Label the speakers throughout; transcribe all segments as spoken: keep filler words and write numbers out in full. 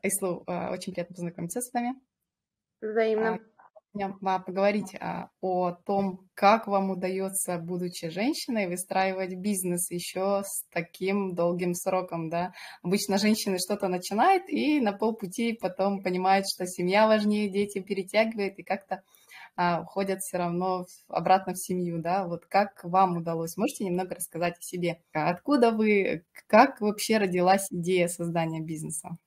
Speaker 1: Айслу, а, очень приятно познакомиться с вами. А,
Speaker 2: Взаимно.
Speaker 1: сегодня, а, поговорить, а, о том, как вам удается, будучи женщиной, выстраивать бизнес еще с таким долгим сроком, да. Обычно женщины что-то начинают и на полпути потом понимают, что семья важнее, дети перетягивает и как-то, а, уходят все равно в обратно в семью, да. Вот как вам удалось? Можете немного рассказать о себе? А откуда вы, к как вообще родилась идея создания бизнеса?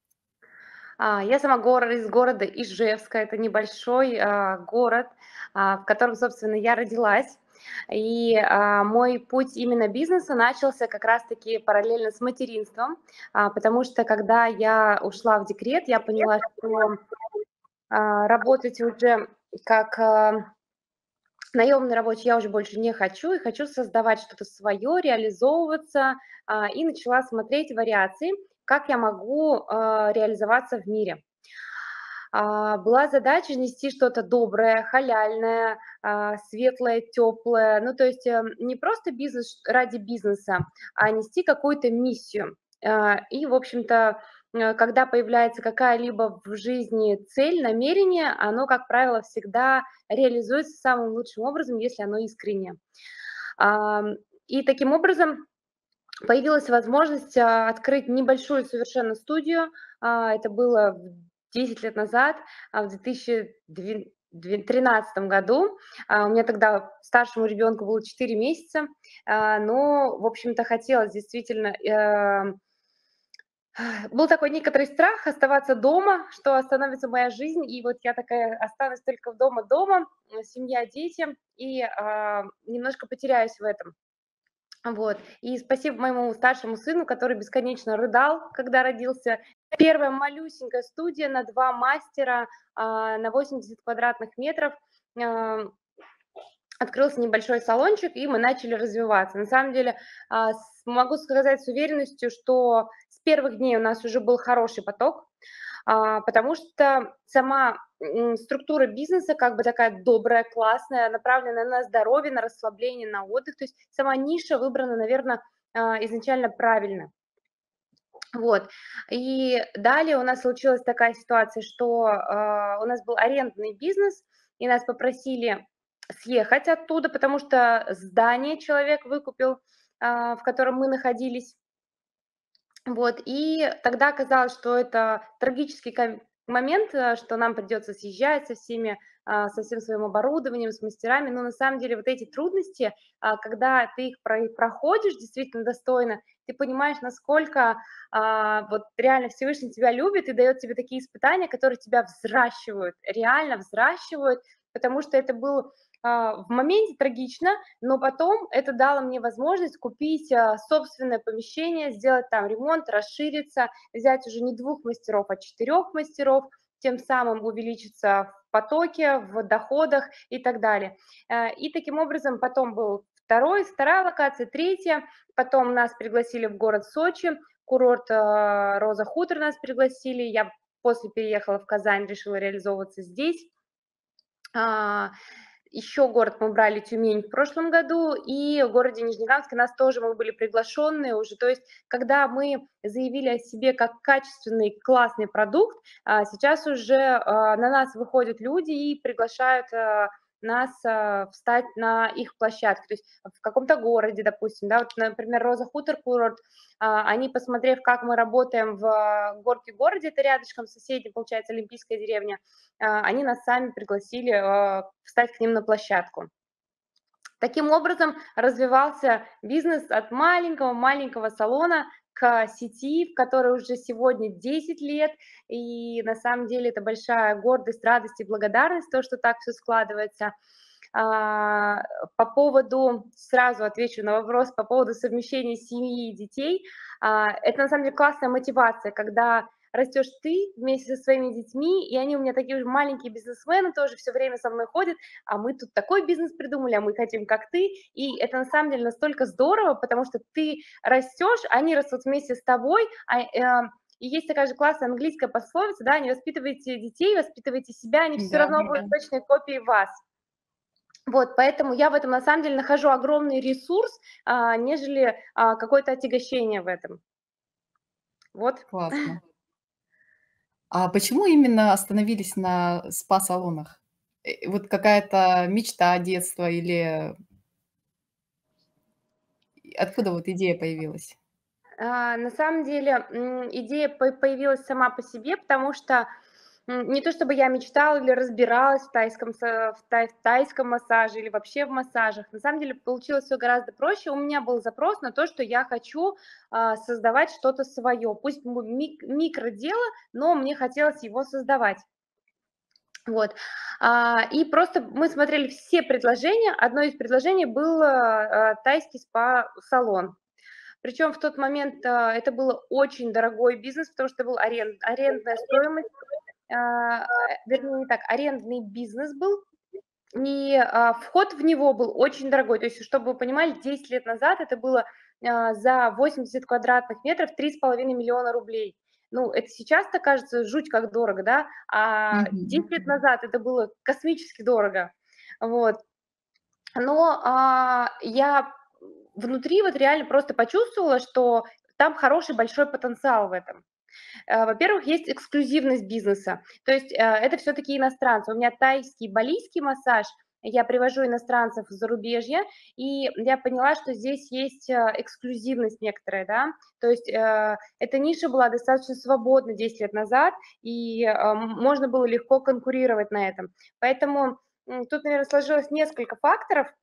Speaker 2: А, я сама гор из города Ижевска. Это небольшой, а, город, а, в котором, собственно, я родилась. И, а, мой путь именно бизнеса начался как раз-таки параллельно с материнством, а, потому что когда я ушла в декрет, я поняла, что, а, работать уже как, а, наемный рабочий я уже больше не хочу и хочу создавать что-то свое, реализовываться, а, и начала смотреть вариации, как я могу, а, реализоваться в мире. А, была задача нести что-то доброе, халяльное, а, светлое, теплое. Ну, то есть, эм, не просто бизнес ради бизнеса, а нести какую-то миссию. А, и, в общем-то, э, когда появляется какая-либо в жизни цель, намерение, оно, как правило, всегда реализуется самым лучшим образом, если оно искреннее. Ам, и таким образом появилась возможность, а, открыть небольшую совершенно студию. А, это было в десять лет назад, а, в две тысячи две две тринадцатом году. А, у меня тогда старшему ребенку было четыре месяца, а, но, в общем-то, хотелось действительно, э, был такой некоторый страх оставаться дома, что остановится моя жизнь, и вот я такая останусь только дома дома, м, семья, дети, и, а, немножко потеряюсь в этом. Вот. И спасибо моему старшему сыну, который бесконечно рыдал, когда родился. Первая малюсенькая студия на два мастера, а, на восемьдесят квадратных метров. А, Открылся небольшой салончик, и мы начали развиваться. На самом деле, а, с могу сказать с уверенностью, что с первых дней у нас уже был хороший поток, а, потому что сама, м, структура бизнеса как бы такая добрая, классная, направленная на здоровье, на расслабление, на отдых. То есть сама ниша выбрана, наверно, а, изначально правильно. Вот. И далее у нас случилась такая ситуация, что, а, у нас был арендный бизнес, и нас попросили съехать оттуда, потому что здание человек выкупил, а, в котором мы находились. Вот, и тогда оказалось, что это трагический ка момент, э, что нам придется съезжать со всеми, а, со всем своим оборудованием, с мастерами. Но на самом деле вот эти трудности, а, когда ты их про проходишь действительно достойно, ты понимаешь, насколько, а, вот реально Всевышний тебя любит и дает тебе такие испытания, которые тебя взращивают, реально взращивают, потому что это был, а, в моменте трагично, но потом это дало мне возможность купить, а, собственное помещение, сделать там ремонт, расшириться, взять уже не двух мастеров, а четырех мастеров, тем самым увеличиться в потоке, в доходах и так далее. Э, и таким образом потом был второй, вторая локация, третья, потом нас пригласили в город Сочи, курорт, а, Роза Хутор нас пригласили, я после переехала в Казань, решила реализовываться здесь. А, Еще город мы брали Тюмень в прошлом году, и в городе Нижнекамске нас тоже мы были приглашенные уже. То есть, когда мы заявили о себе как качественный, классный продукт, а, сейчас уже а, на нас выходят люди и приглашают а, нас а, встать на их площадке. То есть в каком-то городе, допустим, да, вот, например, Роза Хутор курорт, а, они, посмотрев, как мы работаем в а, Горке городе, это рядышком соседи, получается, Олимпийская деревня, а, они нас сами пригласили а, встать к ним на площадку. Таким образом развивался бизнес от маленького-маленького салона к сети, в которой уже сегодня десять лет, и на самом деле это большая гордость, радость и благодарность, то, что так все складывается. А, По поводу, сразу отвечу на вопрос, по поводу совмещения семьи и детей, а, это на самом деле классная мотивация, когда растешь ты вместе со своими детьми, и они у меня такие же маленькие бизнесмены, тоже все время со мной ходят, а мы тут такой бизнес придумали, а мы хотим как ты, и это на самом деле настолько здорово, потому что ты растешь, они растут вместе с тобой, а, э, и есть такая же классная английская пословица, да, не воспитывайте детей, воспитывайте себя, они все
Speaker 1: Да,
Speaker 2: равно будут точной копией вас. Вот, поэтому я в этом на самом деле нахожу огромный ресурс, а, нежели а, какое-то отягощение в этом. Вот.
Speaker 1: классно. А почему именно остановились на спа-салонах? Э, вот какая-то мечта детства или откуда вот идея появилась?
Speaker 2: А, на самом деле, м, идея по появилась сама по себе, потому что, м, не то чтобы я мечтала или разбиралась в тайском са в тай в тайском массаже или вообще в массажах. На самом деле получилось все гораздо проще. У меня был запрос на то, что я хочу, а, создавать что-то свое. Пусть м мик микродело, но мне хотелось его создавать. Вот. А, и просто мы смотрели все предложения. Одно из предложений было, а, тайский спа-салон. Причем в тот момент, а, это был очень дорогой бизнес, потому что был арен арендная стоимость, а, э, вернее, не так, арендный бизнес был, и, а, вход в него был очень дорогой. То есть, чтобы вы понимали, десять лет назад это было, а, за восемьдесят квадратных метров три с половиной миллиона рублей. Ну, это сейчас-то кажется жуть как дорого, да, а
Speaker 1: Мгм.
Speaker 2: десять лет назад это было космически дорого. Вот. Но, а, я внутри вот реально просто почувствовала, что там хороший большой потенциал в этом. Э, во-первых, есть эксклюзивность бизнеса. То есть, э, это все-таки иностранцы. У меня тайский, балийский массаж. Я привожу иностранцев из зарубежья, и я поняла, что здесь есть э, эксклюзивность некоторая, да. То есть э, эта ниша была достаточно свободна десять лет назад, и э, м- можно было легко конкурировать на этом. Поэтому м, тут, наверное, сложилось несколько факторов,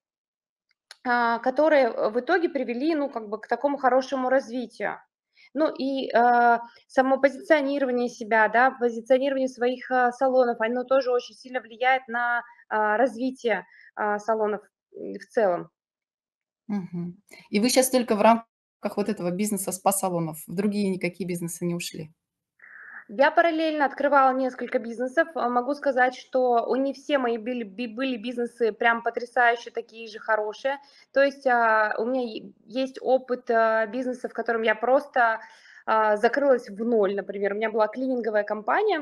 Speaker 2: а, которые э, в итоге привели, ну, как бы к такому хорошему развитию. Ну и, а, само позиционирование себя, да, позиционирование своих, а, салонов, оно тоже очень сильно влияет на, а, развитие, а, салонов, м, в целом.
Speaker 1: Мгм. И вы сейчас только в рамках вот этого бизнеса спа-салонов, в другие никакие бизнесы не ушли?
Speaker 2: Я параллельно открывала несколько бизнесов. А, могу сказать, что у не все мои были би были бизнесы прям потрясающие, такие же хорошие. То есть, а, у меня е есть опыт, а, бизнеса, в котором я просто, а, закрылась в ноль, например. У меня была клининговая компания,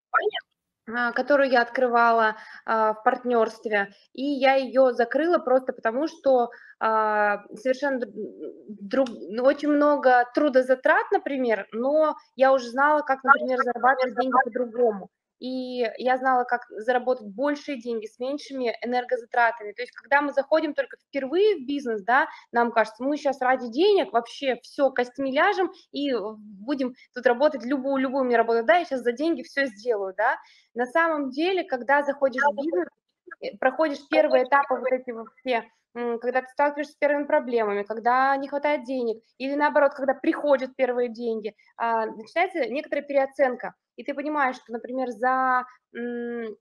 Speaker 2: а, которую я открывала, а, в партнерстве, и я ее закрыла просто потому, что, а, совершенно д друг ну, очень много трудозатрат, например, но я уже знала, как, например, зарабатывать деньги по-другому. И я знала, как заработать большие деньги с меньшими энергозатратами. То есть, когда мы заходим только впервые в бизнес, да, нам кажется, мы сейчас ради денег вообще все костьми ляжем и, э, будем тут работать, любую любую мне работу дай, я щас за деньги все сделаю, да. На самом деле, когда заходишь в бизнес, э, проходишь первые этапы вот эти вот все, м, когда ты сталкиваешься с первыми проблемами, когда не хватает денег, или наоборот, когда приходят первые деньги, а, начинается некоторая переоценка. И ты понимаешь, что, например, за, м,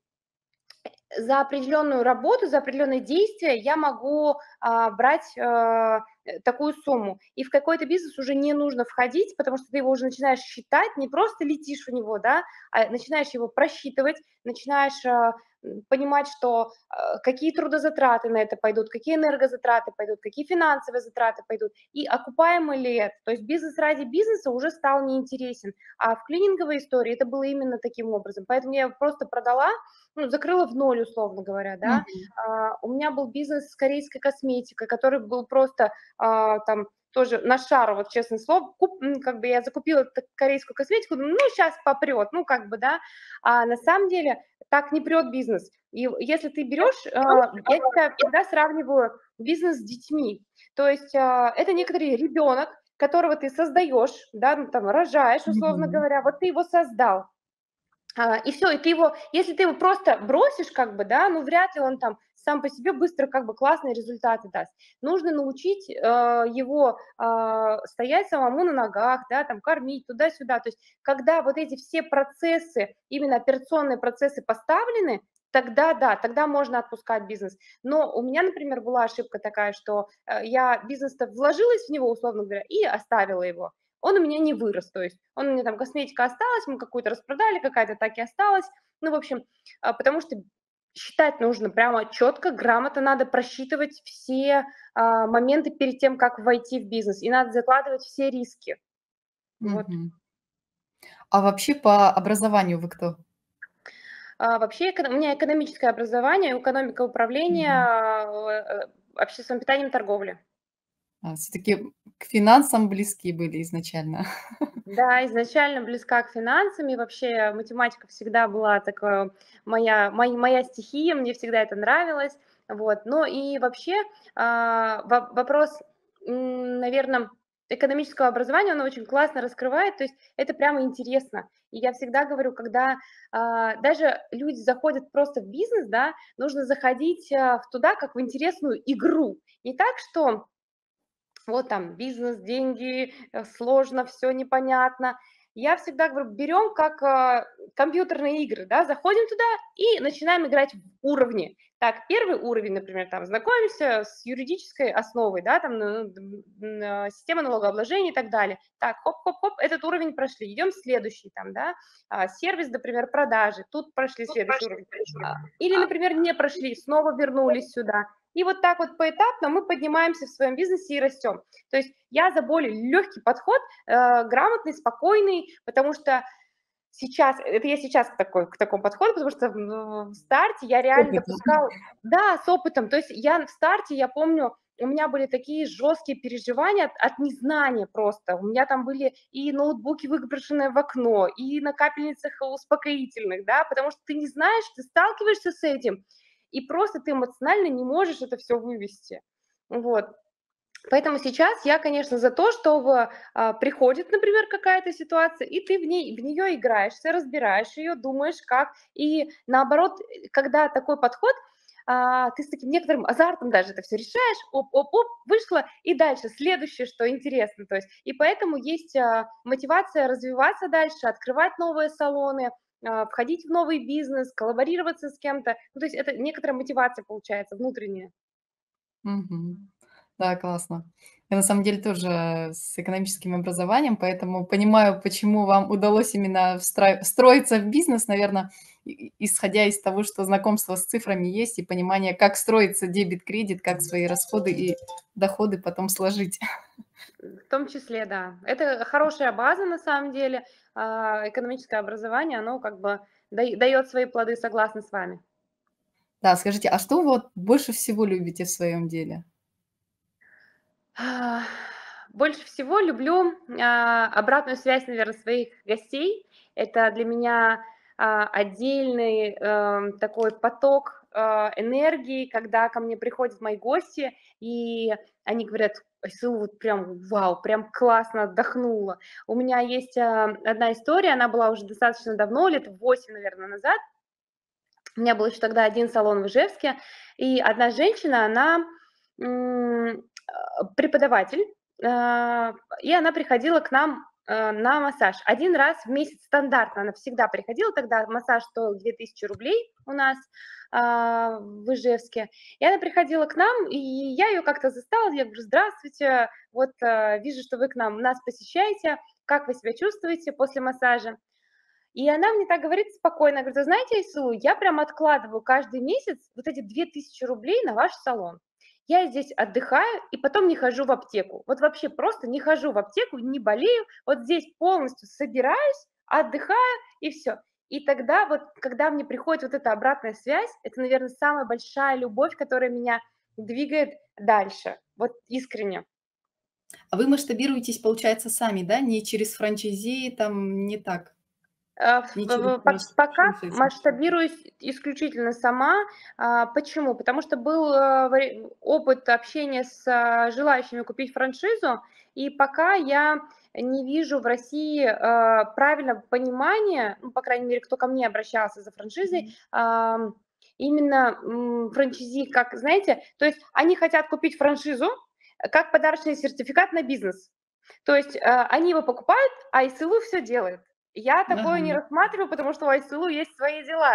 Speaker 2: за определенную работу, за определенные действия я могу, а, брать, а, э, такую сумму. И в какой-то бизнес уже не нужно входить, потому что ты его уже начинаешь считать, не просто летишь в него, да, а начинаешь его просчитывать, начинаешь, а, м, понимать, что, а, какие трудозатраты на это пойдут, какие энергозатраты пойдут, какие финансовые затраты пойдут и окупаемо ли это. То есть бизнес ради бизнеса уже стал неинтересен, а в клининговой истории это было именно таким образом. Поэтому я его просто продала, ну, закрыла в ноль, условно говоря, да.
Speaker 1: Мгм.
Speaker 2: А, у меня был бизнес с корейской косметикой, который был просто, а, там тоже на шару, вот честное слово. Куп м, как бы я закупила эт корейскую косметику, думаю, ну, сейчас попрет, ну, как бы, да. А на самом деле так не прет бизнес. И если ты берешь, а, я считаю, всегда сравниваю бизнес с детьми. То есть, а, это некоторый ребенок, которого ты создаешь, да, ну, там, рожаешь, условно
Speaker 1: Мгм.
Speaker 2: говоря, вот ты его создал. А, и все, и ты его если ты его просто бросишь, как бы, да, ну, вряд ли он там сам по себе быстро, как бы, классные результаты даст. Нужно научить, э, его, а, стоять самому на ногах, да, там, кормить туда-сюда. То есть, когда вот эти все процессы, именно операционные процессы поставлены, тогда да, тогда можно отпускать бизнес. Но у меня, например, была ошибка такая, что, э, я бизнес-то вложилась в него, условно говоря, и оставила его. Он у меня не вырос, то есть он у меня там косметика осталась, мы какую-то распродали, какая-то так и осталась. Ну, в общем, а, потому что считать нужно прямо четко, грамотно, надо просчитывать все, а, моменты перед тем, как войти в бизнес, и надо закладывать все риски. Вот.
Speaker 1: Мгм. А вообще по образованию вы кто?
Speaker 2: А, вообще эконо у меня экономическое образование, экономика управления,
Speaker 1: Мгм.
Speaker 2: а, э, общественным питанием, торговли.
Speaker 1: А, всё-таки к финансам близки были изначально.
Speaker 2: Да, изначально близка к финансам, и вообще математика всегда была такая моя, мой- моя стихия, мне всегда это нравилось. Вот. Но и вообще а, во- вопрос, наверное, экономического образования, он очень классно раскрывает, то есть это прямо интересно. И я всегда говорю, когда а, даже люди заходят просто в бизнес, да, нужно заходить а, в туда как в интересную игру. Не так, что вот там бизнес, деньги, э, сложно, все непонятно. Я всегда говорю, берем как а, компьютерные игры, да, заходим туда и начинаем играть в уровни. Так, первый уровень, например, там, знакомимся с юридической основой, да, там, ну, м, м, а, система налогообложения и так далее. Так, хоп-хоп-хоп, этот уровень прошли, идем следующий, там, да, а, сервис, например, продажи, тут прошли следующий уровень. А, Или, например, не прошли, снова вернулись сюда. И вот так вот поэтапно мы поднимаемся в своем бизнесе и растем. То есть я за более легкий подход, э, грамотный, спокойный, потому что сейчас, это я сейчас к, такой, к такому подходу, потому что в, в старте я реально
Speaker 1: Опыт.
Speaker 2: допускала, да, с опытом, то есть я в старте, я помню, у меня были такие жесткие переживания от, от незнания просто. У меня там были и ноутбуки, выброшенные в окно, и на капельницах успокоительных, да, потому что ты не знаешь, ты сталкиваешься с этим, и просто ты эмоционально не можешь это все вывести. Вот. Поэтому сейчас я, конечно, за то, что а, приходит, например, какая-то ситуация, и ты в ней, в нее играешься, разбираешь ее, думаешь, как. И наоборот, э, когда такой подход, а, ты с таким некоторым азартом даже это все решаешь, оп-оп-оп, вышло, и дальше следующее, что интересно. То есть, и поэтому есть а, мотивация развиваться дальше, открывать новые салоны, а, входить в новый бизнес, коллаборироваться с кем-то. Ну, то есть это некоторая мотивация получается внутренняя.
Speaker 1: Мгм. Да, классно. Я на самом деле тоже с экономическим образованием, поэтому понимаю, почему вам удалось именно встра- встроиться в бизнес, наверное, исходя из того, что знакомство с цифрами есть и понимание, как строится дебет-кредит, как свои расходы и доходы потом сложить.
Speaker 2: В том числе, да. Это хорошая база на самом деле. А, экономическое образование, оно как бы дает свои плоды, согласна с вами.
Speaker 1: Да, скажите, а что вы вот больше всего любите в своем деле?
Speaker 2: А, Больше всего люблю а, обратную связь, наверное, своих гостей. Это для меня а, отдельный эм, такой поток а, энергии, когда ко мне приходят мои гости, и они говорят: Айсул, вот прям вау, прям классно отдохнула. У меня есть а, одна история, она была уже достаточно давно, лет восемь, наверное, назад. У меня был еще тогда один салон в Ижевске, и одна женщина, она м, а, преподаватель, а, и она приходила к нам а, на массаж. Один раз в месяц стандартно она всегда приходила, тогда массаж стоил две тысячи рублей у нас а, в Ижевске. И она приходила к нам, и я ее как-то застала, я говорю: здравствуйте, вот а, вижу, что вы к нам нас посещаете, как вы себя чувствуете после массажа? И она мне так говорит спокойно, говорит: вы знаете, Айсулу, я прям откладываю каждый месяц вот эти две тысячи рублей на ваш салон. Я здесь отдыхаю и потом не хожу в аптеку. Вот вообще просто не хожу в аптеку, не болею. Вот здесь полностью собираюсь, отдыхаю и все. И тогда вот, когда мне приходит вот эта обратная связь, это, наверное, самая большая любовь, которая меня двигает дальше. Вот искренне.
Speaker 1: А вы масштабируетесь, получается, сами, да? Не через франчайзи, там не так,
Speaker 2: Э,
Speaker 1: не
Speaker 2: в
Speaker 1: через
Speaker 2: в пок
Speaker 1: франш-
Speaker 2: пока
Speaker 1: франшизу.
Speaker 2: масштабируюсь исключительно сама. А, почему? Потому что был, э, вари опыт общения с, а, желающими купить франшизу, и пока я не вижу в России, э, правильного понимания, ну, по крайней мере, кто ко мне обращался за франшизой, ам, именно, м, франчайзи, как, знаете, то есть они хотят купить франшизу, э, как подарочный сертификат на бизнес. То есть, э, они его покупают, а ИСЛУ все делает. Я такое не
Speaker 1: Ага,
Speaker 2: рассматриваю, потому что у Айсулу есть свои дела.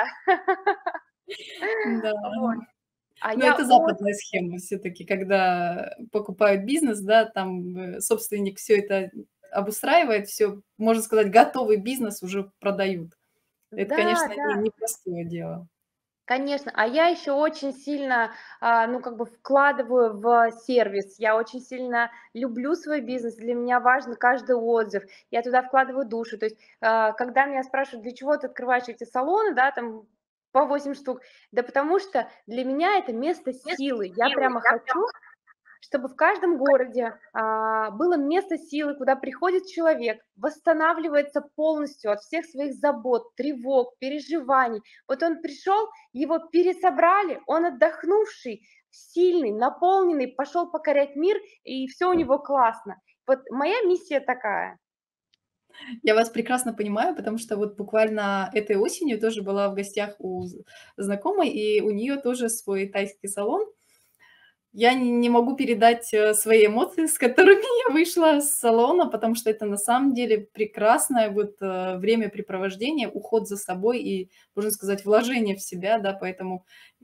Speaker 1: да.
Speaker 2: Вот. А
Speaker 1: Ну,
Speaker 2: я
Speaker 1: это
Speaker 2: очень
Speaker 1: западная схема все-таки, когда покупают бизнес, да, там э, собственник все это обустраивает, все, можно сказать, готовый бизнес уже продают. Это,
Speaker 2: да,
Speaker 1: конечно,
Speaker 2: да,
Speaker 1: не, непростое дело.
Speaker 2: конечно. А я еще очень сильно, а, ну, как бы вкладываю в сервис. Я очень сильно люблю свой бизнес. Для меня важен каждый отзыв. Я туда вкладываю душу. То есть, а, когда меня спрашивают, для чего ты открываешь эти салоны, да, там по восемь штук, да потому что для меня это место силы. Я прямо хочу чтобы в каждом городе а, было место силы, куда приходит человек, восстанавливается полностью от всех своих забот, тревог, переживаний. Вот он пришел, его пересобрали, он отдохнувший, сильный, наполненный, пошел покорять мир, и все у него классно. Вот моя миссия такая.
Speaker 1: Я вас прекрасно понимаю, потому что вот буквально этой осенью тоже была в гостях у з знакомой, и у нее тоже свой тайский салон. Я не не могу передать, э, свои эмоции, с которыми я вышла с салона, потому что это на самом деле прекрасное вот, э, времяпрепровождение, уход за собой и, можно сказать, вложение в себя, да, поэтому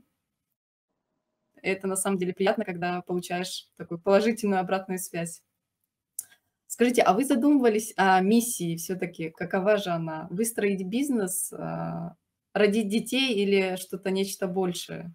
Speaker 1: это на самом деле приятно, когда получаешь такую положительную обратную связь. Скажите, а вы задумывались о миссии все-таки? Какова же она? Выстроить бизнес, а, родить детей или что-то, нечто большее?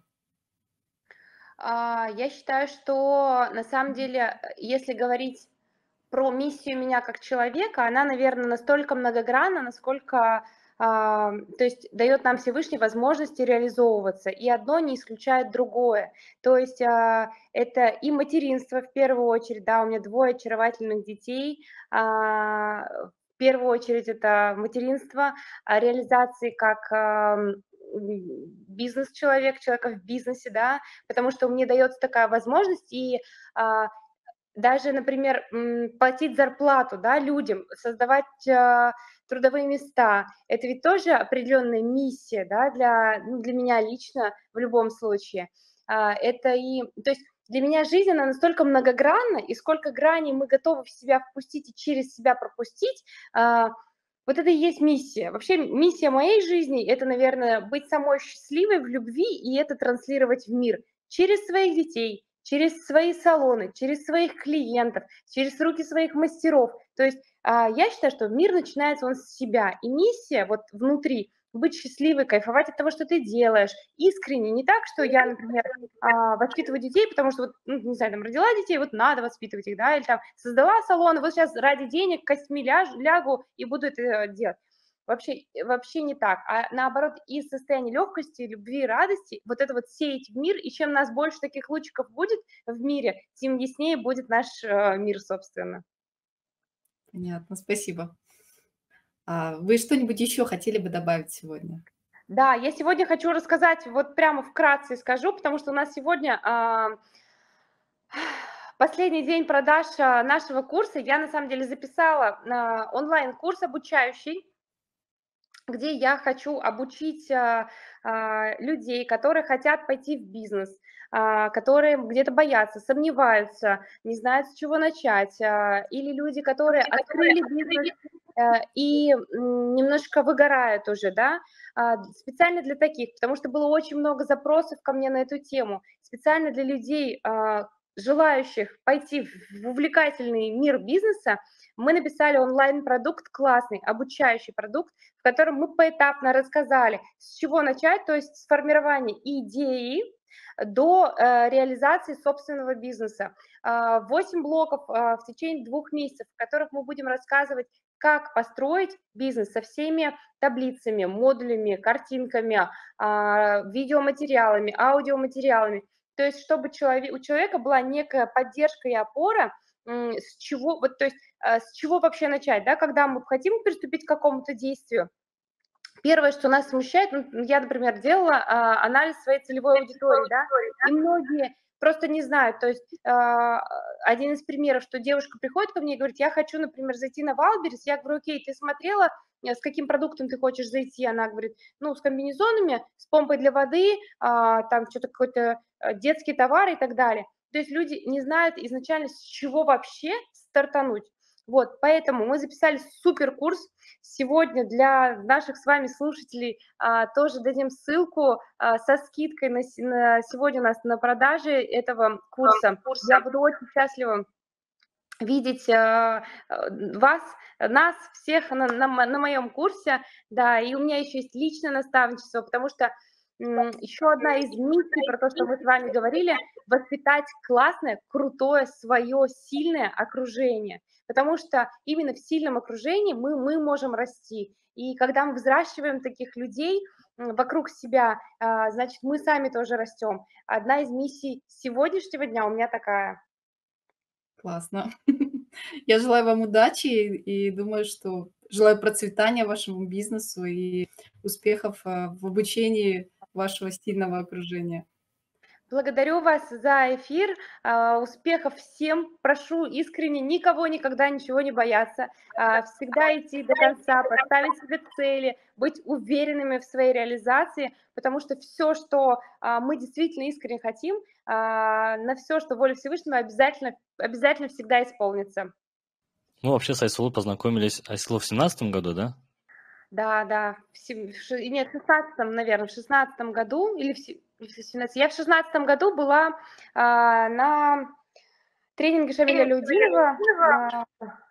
Speaker 2: А, Я считаю, что на самом деле, э, если говорить про миссию меня как человека, она, наверное, настолько многогранна, насколько, а, то есть дает нам Всевышний возможности реализовываться, и одно не исключает другое. То есть а, это и материнство в первую очередь, да, у меня двое очаровательных детей, а, в первую очередь это материнство, а, реализации как ам, м, бизнес-человек, человека в бизнесе, да, потому что мне дается такая возможность, и а, даже, например, м, платить зарплату, да, людям, создавать, а, трудовые места. Это ведь тоже определенная миссия, да, для, ну, для меня лично в любом случае. А, это и то есть для меня жизнь, она настолько многогранна, и сколько граней мы готовы в себя впустить и через себя пропустить, а, вот это и есть миссия. Вообще миссия моей жизни — это, наверное, быть самой счастливой в любви и это транслировать в мир через своих детей, через свои салоны, через своих клиентов, через руки своих мастеров. То есть а, я считаю, что мир начинается он с себя. И миссия вот внутри — быть счастливой, кайфовать от того, что ты делаешь, искренне. Не так, что я, например, а, воспитываю детей, потому что, вот, ну, не знаю, там, родила детей, вот надо воспитывать их, да, или там создала салон, вот сейчас ради денег костьми ляж, лягу и буду это э, делать. Вообще, вообще не так, а наоборот, из состояния легкости, любви и радости вот это вот сеять в мир, и чем нас больше таких лучиков будет в мире, тем яснее будет наш э, мир, собственно.
Speaker 1: Понятно, спасибо. А вы что-нибудь еще хотели бы добавить сегодня?
Speaker 2: Да, я сегодня хочу рассказать, вот прямо вкратце скажу, потому что у нас сегодня а, последний день продаж а, нашего курса. Я на самом деле записала а, онлайн-курс обучающий, где я хочу обучить а, а, людей, которые хотят пойти в бизнес, а, которые где-то боятся, сомневаются, не знают, с чего начать, а, или люди, которые открыли бизнес э, и м, немножко выгорают уже, да, а, специально для таких, потому что было очень много запросов ко мне на эту тему, специально для людей, а, желающих пойти в увлекательный мир бизнеса, мы написали онлайн-продукт классный, обучающий продукт, в котором мы поэтапно рассказали, с чего начать, то есть с формирования идеи до э, реализации собственного бизнеса. А, восемь блоков а, в течение двух месяцев, в которых мы будем рассказывать, как построить бизнес со всеми таблицами, модулями, картинками, а, видеоматериалами, аудиоматериалами. То есть чтобы человек, у человека была некая поддержка и опора, с чего, вот, то есть, э, с чего вообще начать, да, когда мы хотим приступить к какому-то действию. Первое, что нас смущает, ну, я, например, делала а, анализ своей целевой аудитории, да, и многие просто не знают. То есть а, один из примеров, что девушка приходит ко мне и говорит, я хочу, например, зайти на Валберес, я говорю, окей, ты смотрела, э, с каким продуктом ты хочешь зайти? Она говорит, ну, с комбинезонами, с помпой для воды, а, там что-то какой-то э, детский товар и так далее. То есть люди не знают изначально, с чего вообще стартануть. Вот, поэтому мы записали супер курс. Сегодня для наших с вами слушателей а, тоже дадим ссылку а, со скидкой на, на сегодня у нас на продаже этого курса. Я буду очень счастлива видеть а, вас, нас всех на, на, на моем курсе, да, и у меня еще есть личное наставничество, потому что еще одна из миссий про то, что мы с вами говорили, воспитать классное, крутое, свое сильное окружение, потому что именно в сильном окружении мы, мы можем расти, и когда мы взращиваем таких людей вокруг себя, а, значит, мы сами тоже растем. Одна из миссий сегодняшнего дня у меня такая.
Speaker 1: Классно. Я желаю вам удачи и думаю, что желаю процветания вашему бизнесу и успехов, э, в обучении вашего стильного окружения.
Speaker 2: Благодарю вас за эфир. А, Успехов всем. Прошу искренне никого никогда ничего не бояться. А, Всегда идти до конца, поставить себе цели, быть уверенными в своей реализации, потому что все, что а, мы действительно искренне хотим, а, на все, что воля Всевышнего, обязательно, обязательно всегда исполнится.
Speaker 3: Ну, вообще с Айсулу познакомились, Айсулу в семнадцатом году, да?
Speaker 2: Да, да, в сем- в ши- нет, в шестнадцатом, наверное, в шестнадцатом году или в се- или в семнадцатом. Я в шестнадцатом году была а, на тренинге Шамиля Людинова а,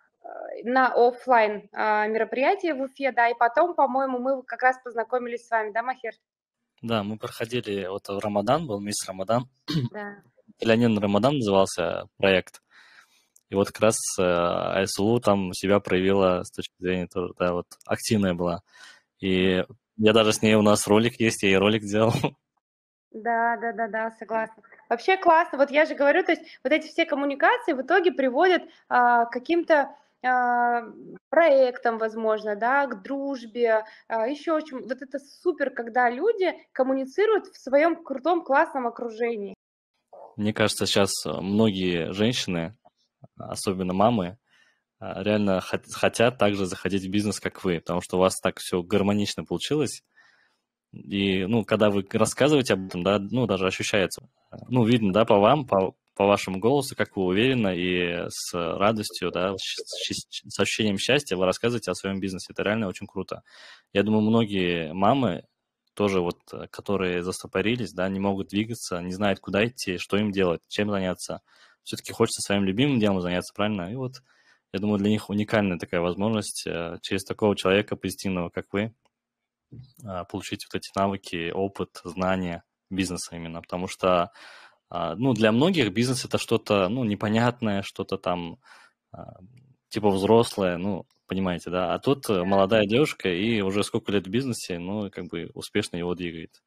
Speaker 2: на оффлайн а, мероприятии в Уфе, да, и потом, по-моему, мы как раз познакомились с вами, да, Махер?
Speaker 3: Да, мы проходили, вот в Рамадан был, мисс Рамадан,
Speaker 2: Да.
Speaker 3: Леонид Рамадан назывался проект. И вот как раз э, Айсулу там себя проявила с точки зрения тоже, да, вот активная была. И я даже с ней, у нас ролик есть, я ей ролик делал.
Speaker 2: Да, да, да, да, согласна. Вообще классно. Вот я же говорю, то есть вот эти все коммуникации в итоге приводят а, к каким-то а, проектам, возможно, да, к дружбе, а, еще очень. Вот это супер, когда люди коммуницируют в своем крутом классном окружении.
Speaker 3: Мне кажется, сейчас многие женщины, особенно мамы, а, реально хот- хотят также заходить в бизнес, как вы, потому что у вас так все гармонично получилось. И, ну, когда вы рассказываете об этом, да, ну, даже ощущается, ну, видно, да, по вам, по, по вашему голосу, как вы уверенно и с радостью, да, с, щ- с ощущением счастья вы рассказываете о своем бизнесе. Это реально очень круто. Я думаю, многие мамы тоже вот, э, которые застопорились, да, не могут двигаться, не знают, куда идти, что им делать, чем заняться. Все-таки хочется своим любимым делом заняться, правильно? И вот, я думаю, для них уникальная такая возможность э, через такого человека позитивного, как вы, а, получить вот эти навыки, опыт, знания бизнеса именно, потому что, а, ну, для многих бизнес это что-то, ну, непонятное, что-то там, а, типа взрослое, ну, понимаете, да, а тут э,
Speaker 2: Да.
Speaker 3: молодая девушка и уже сколько лет в бизнесе, ну, и как бы успешно его двигает.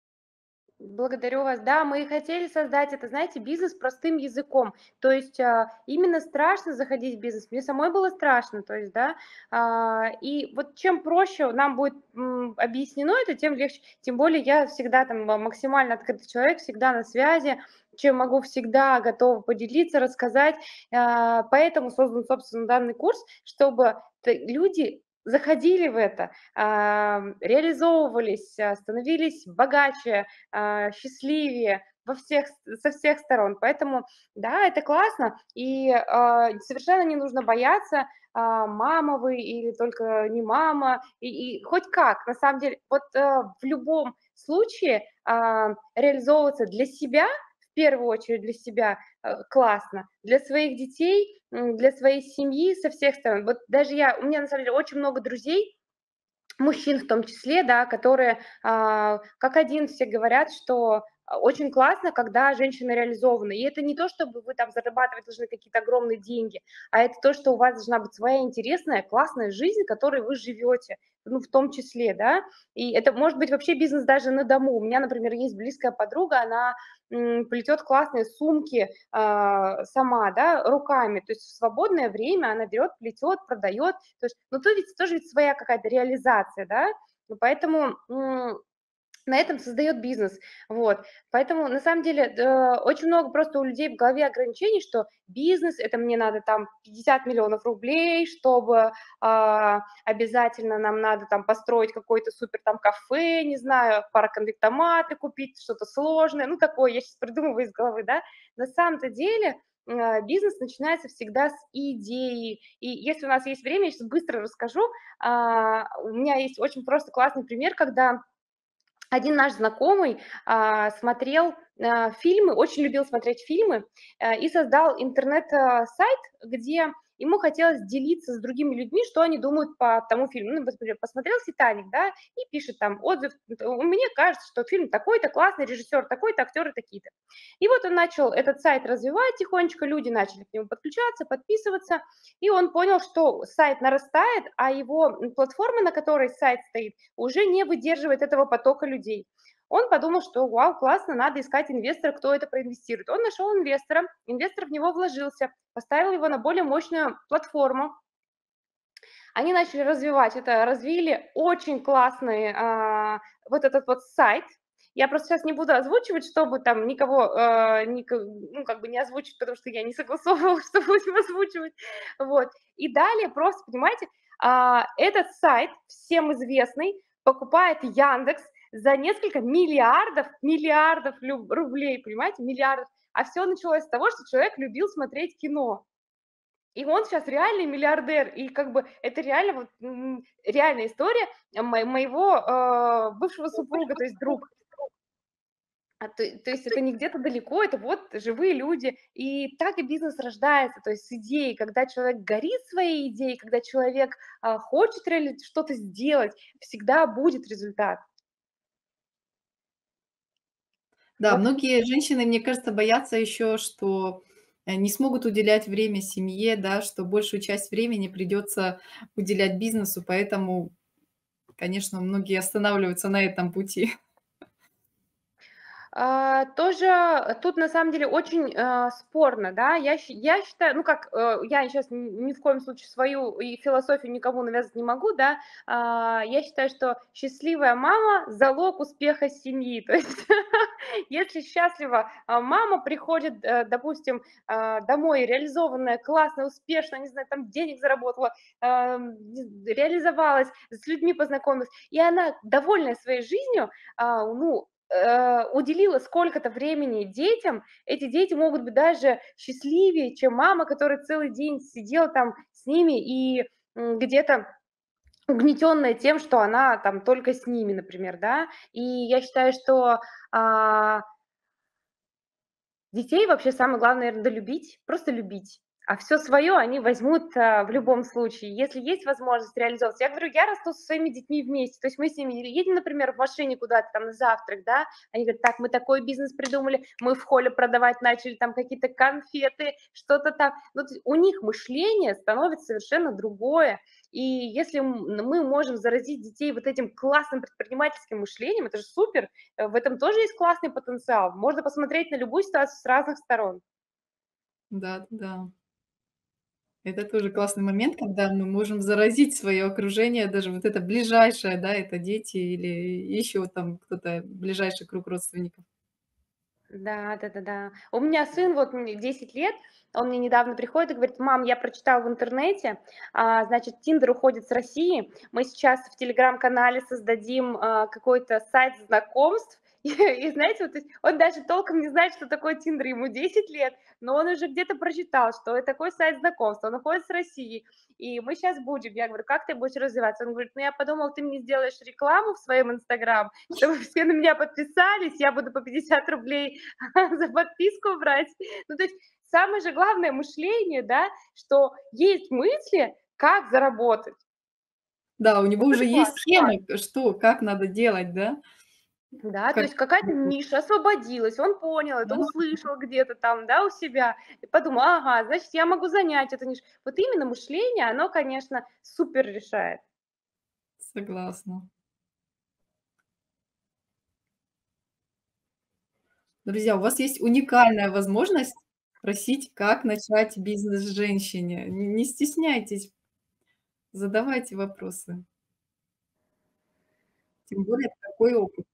Speaker 2: Благодарю вас. Да, мы и хотели создать это, знаете, бизнес простым языком. То есть а, именно страшно заходить в бизнес. Мне самой было страшно, то есть, да. а, И вот чем проще нам будет м, объяснено это, тем легче. Тем более я всегда там ма- максимально открытый человек, всегда на связи, чем могу всегда готова поделиться, рассказать. А, Поэтому создан, собственно, данный курс, чтобы т- люди заходили в это, а, реализовывались, а, становились богаче, а, счастливее во всех, со всех сторон. Поэтому, да, это классно, и а, совершенно не нужно бояться, а, мама вы или только не мама, и, и хоть как, на самом деле, вот а, в любом случае а, реализовываться для себя, в первую очередь для себя, э, классно, для своих детей, м, для своей семьи со всех сторон. Вот даже я, у меня на самом деле очень много друзей, мужчин в том числе, да, которые а, как один все говорят, что а, очень классно, когда женщина реализована. И это не то, чтобы вы там зарабатывать должны какие-то огромные деньги, а это то, что у вас должна быть своя интересная, классная жизнь, которой вы живете, ну, в том числе, да. И это может быть вообще бизнес даже на дому. У меня, например, есть близкая подруга, она м, плетет классные сумки а, сама, да, руками. То есть в свободное время она берет, плетет, продает. То есть, ну, то ведь тоже ведь своя какая-то реализация, да. Ну, поэтому м, на этом создает бизнес, вот. Поэтому, на самом деле, э, очень много просто у людей в голове ограничений, что бизнес- это мне надо там пятьдесят миллионов рублей, чтобы а, обязательно нам надо там построить какой-то супер там кафе, не знаю, пароконвектоматы купить, что-то сложное, ну, такое, я сейчас придумываю из головы, да. На самом-то деле э, бизнес начинается всегда с идеи. И если у нас есть время, я сейчас быстро расскажу. А, У меня есть очень просто классный пример, когда один наш знакомый а, смотрел а, фильмы, очень любил смотреть фильмы, а, и создал интернет-сайт, где ему хотелось делиться с другими людьми, что они думают по тому фильму. Ну, например, посмотрел «Титаник», да, и пишет там отзыв. Мне кажется, что фильм такой-то, классный, режиссер такой-то, актеры такие-то. И вот он начал этот сайт развивать тихонечко, люди начали к нему подключаться, подписываться, и он понял, что сайт нарастает, а его платформа, на которой сайт стоит, уже не выдерживает этого потока людей. Он подумал, что вау, классно, надо искать инвестора, кто это проинвестирует. Он нашел инвестора, инвестор в него вложился, поставил его на более мощную платформу. Они начали развивать это, развили очень классный а, вот этот вот сайт. Я просто сейчас не буду озвучивать, чтобы там никого, э, ника- ну, как бы не озвучить, потому что я не согласовывала, что будем озвучивать. Вот. И далее просто, понимаете, а, этот сайт, всем известный, покупает Яндекс за несколько миллиардов, миллиардов лю- рублей, понимаете, миллиардов. А все началось с того, что человек любил смотреть кино. И он сейчас реальный миллиардер, и как бы это реально вот, м, реальная история мо моего, э, бывшего супруга, то есть друг. А, то то есть это не где-то далеко, это вот живые люди. И так и бизнес рождается, то есть с идеей, когда человек горит своей идеей, когда человек, а, хочет реали что-то сделать, всегда будет результат.
Speaker 1: Да,
Speaker 2: Вот.
Speaker 1: многие женщины, мне кажется, боятся еще, что э, не смогут уделять время семье, да, что большую часть времени придется уделять бизнесу, поэтому, конечно, многие останавливаются на этом пути.
Speaker 2: А, тоже, э, тут на самом деле очень, э, спорно, да. Я щ я считаю, ну как, э, я сейчас ни в коем случае свою и философию никому навязывать не могу, да. А, я считаю, что счастливая мама- залог успеха семьи. То есть если счастлива, а, мама, приходит, э, допустим, а, домой реализованная, классная, успешная, не знаю, там денег заработала, ам, не реализовалась, с людьми познакомилась, и она довольная своей жизнью, а, ну, э, уделила сколько-то времени детям, эти дети могут быть даже счастливее, чем мама, которая целый день сидела там с ними и м, где-то угнетенная тем, что она там только с ними, например, да. И я считаю, что а, детей вообще самое главное, наверно, долюбить, просто любить. А все свое они возьмут, а, в любом случае. Если есть возможность реализовываться. Я говорю, я расту со своими детьми вместе. То есть мы с ними едем, например, в машине куда-то там на завтрак, да, они говорят: "Так, мы такой бизнес придумали, мы в холле продавать начали там какие-то конфеты, что-то там". Ну, то есть у них мышление становится совершенно другое. И если м мы можем заразить детей вот этим классным предпринимательским мышлением, это же супер. Э, в этом тоже есть классный потенциал. Можно посмотреть на любую ситуацию с разных сторон.
Speaker 1: Да, да. Это тоже классный момент, когда мы можем заразить свое окружение, даже вот это ближайшее, да, это дети или еще там кто-то, ближайший круг родственников.
Speaker 2: Да, да-да-да. У меня сын, вот мне десять лет, он мне недавно приходит и говорит: "Мам, я прочитал в интернете, а, значит, "Тиндер" уходит с России. Мы сейчас в "Телеграм"-канале создадим, а, какой-то сайт знакомств". И и знаете, вот, то есть он даже толком не знает, что такое "Тиндер", ему десять лет, но он уже где-то прочитал, что это такой сайт знакомств, он уходит с России. И мы сейчас будем. Я говорю: "Как ты будешь развиваться?" Он говорит: "Ну, я подумал, ты мне сделаешь рекламу в своем "Инстаграм", чтобы все на меня подписались, я буду по пятьдесят рублей за подписку брать". Ну, то есть самое же главное мышление, да, что есть мысли, как заработать.
Speaker 1: Да, у него
Speaker 2: Вот
Speaker 1: уже
Speaker 2: это
Speaker 1: есть
Speaker 2: классно.
Speaker 1: схема, что, как надо делать, да?
Speaker 2: Да, то
Speaker 1: Как
Speaker 2: есть какая-то ниша освободилась, он понял это,
Speaker 1: да,
Speaker 2: услышал где-то там, да, у себя, и подумал: "Ага, значит, я могу занять эту нишу". Вот именно мышление, оно, конечно, супер решает.
Speaker 1: согласна. Друзья, у вас есть уникальная возможность спросить, как начать бизнес женщине. Н не стесняйтесь, задавайте вопросы. Тем более такой опыт.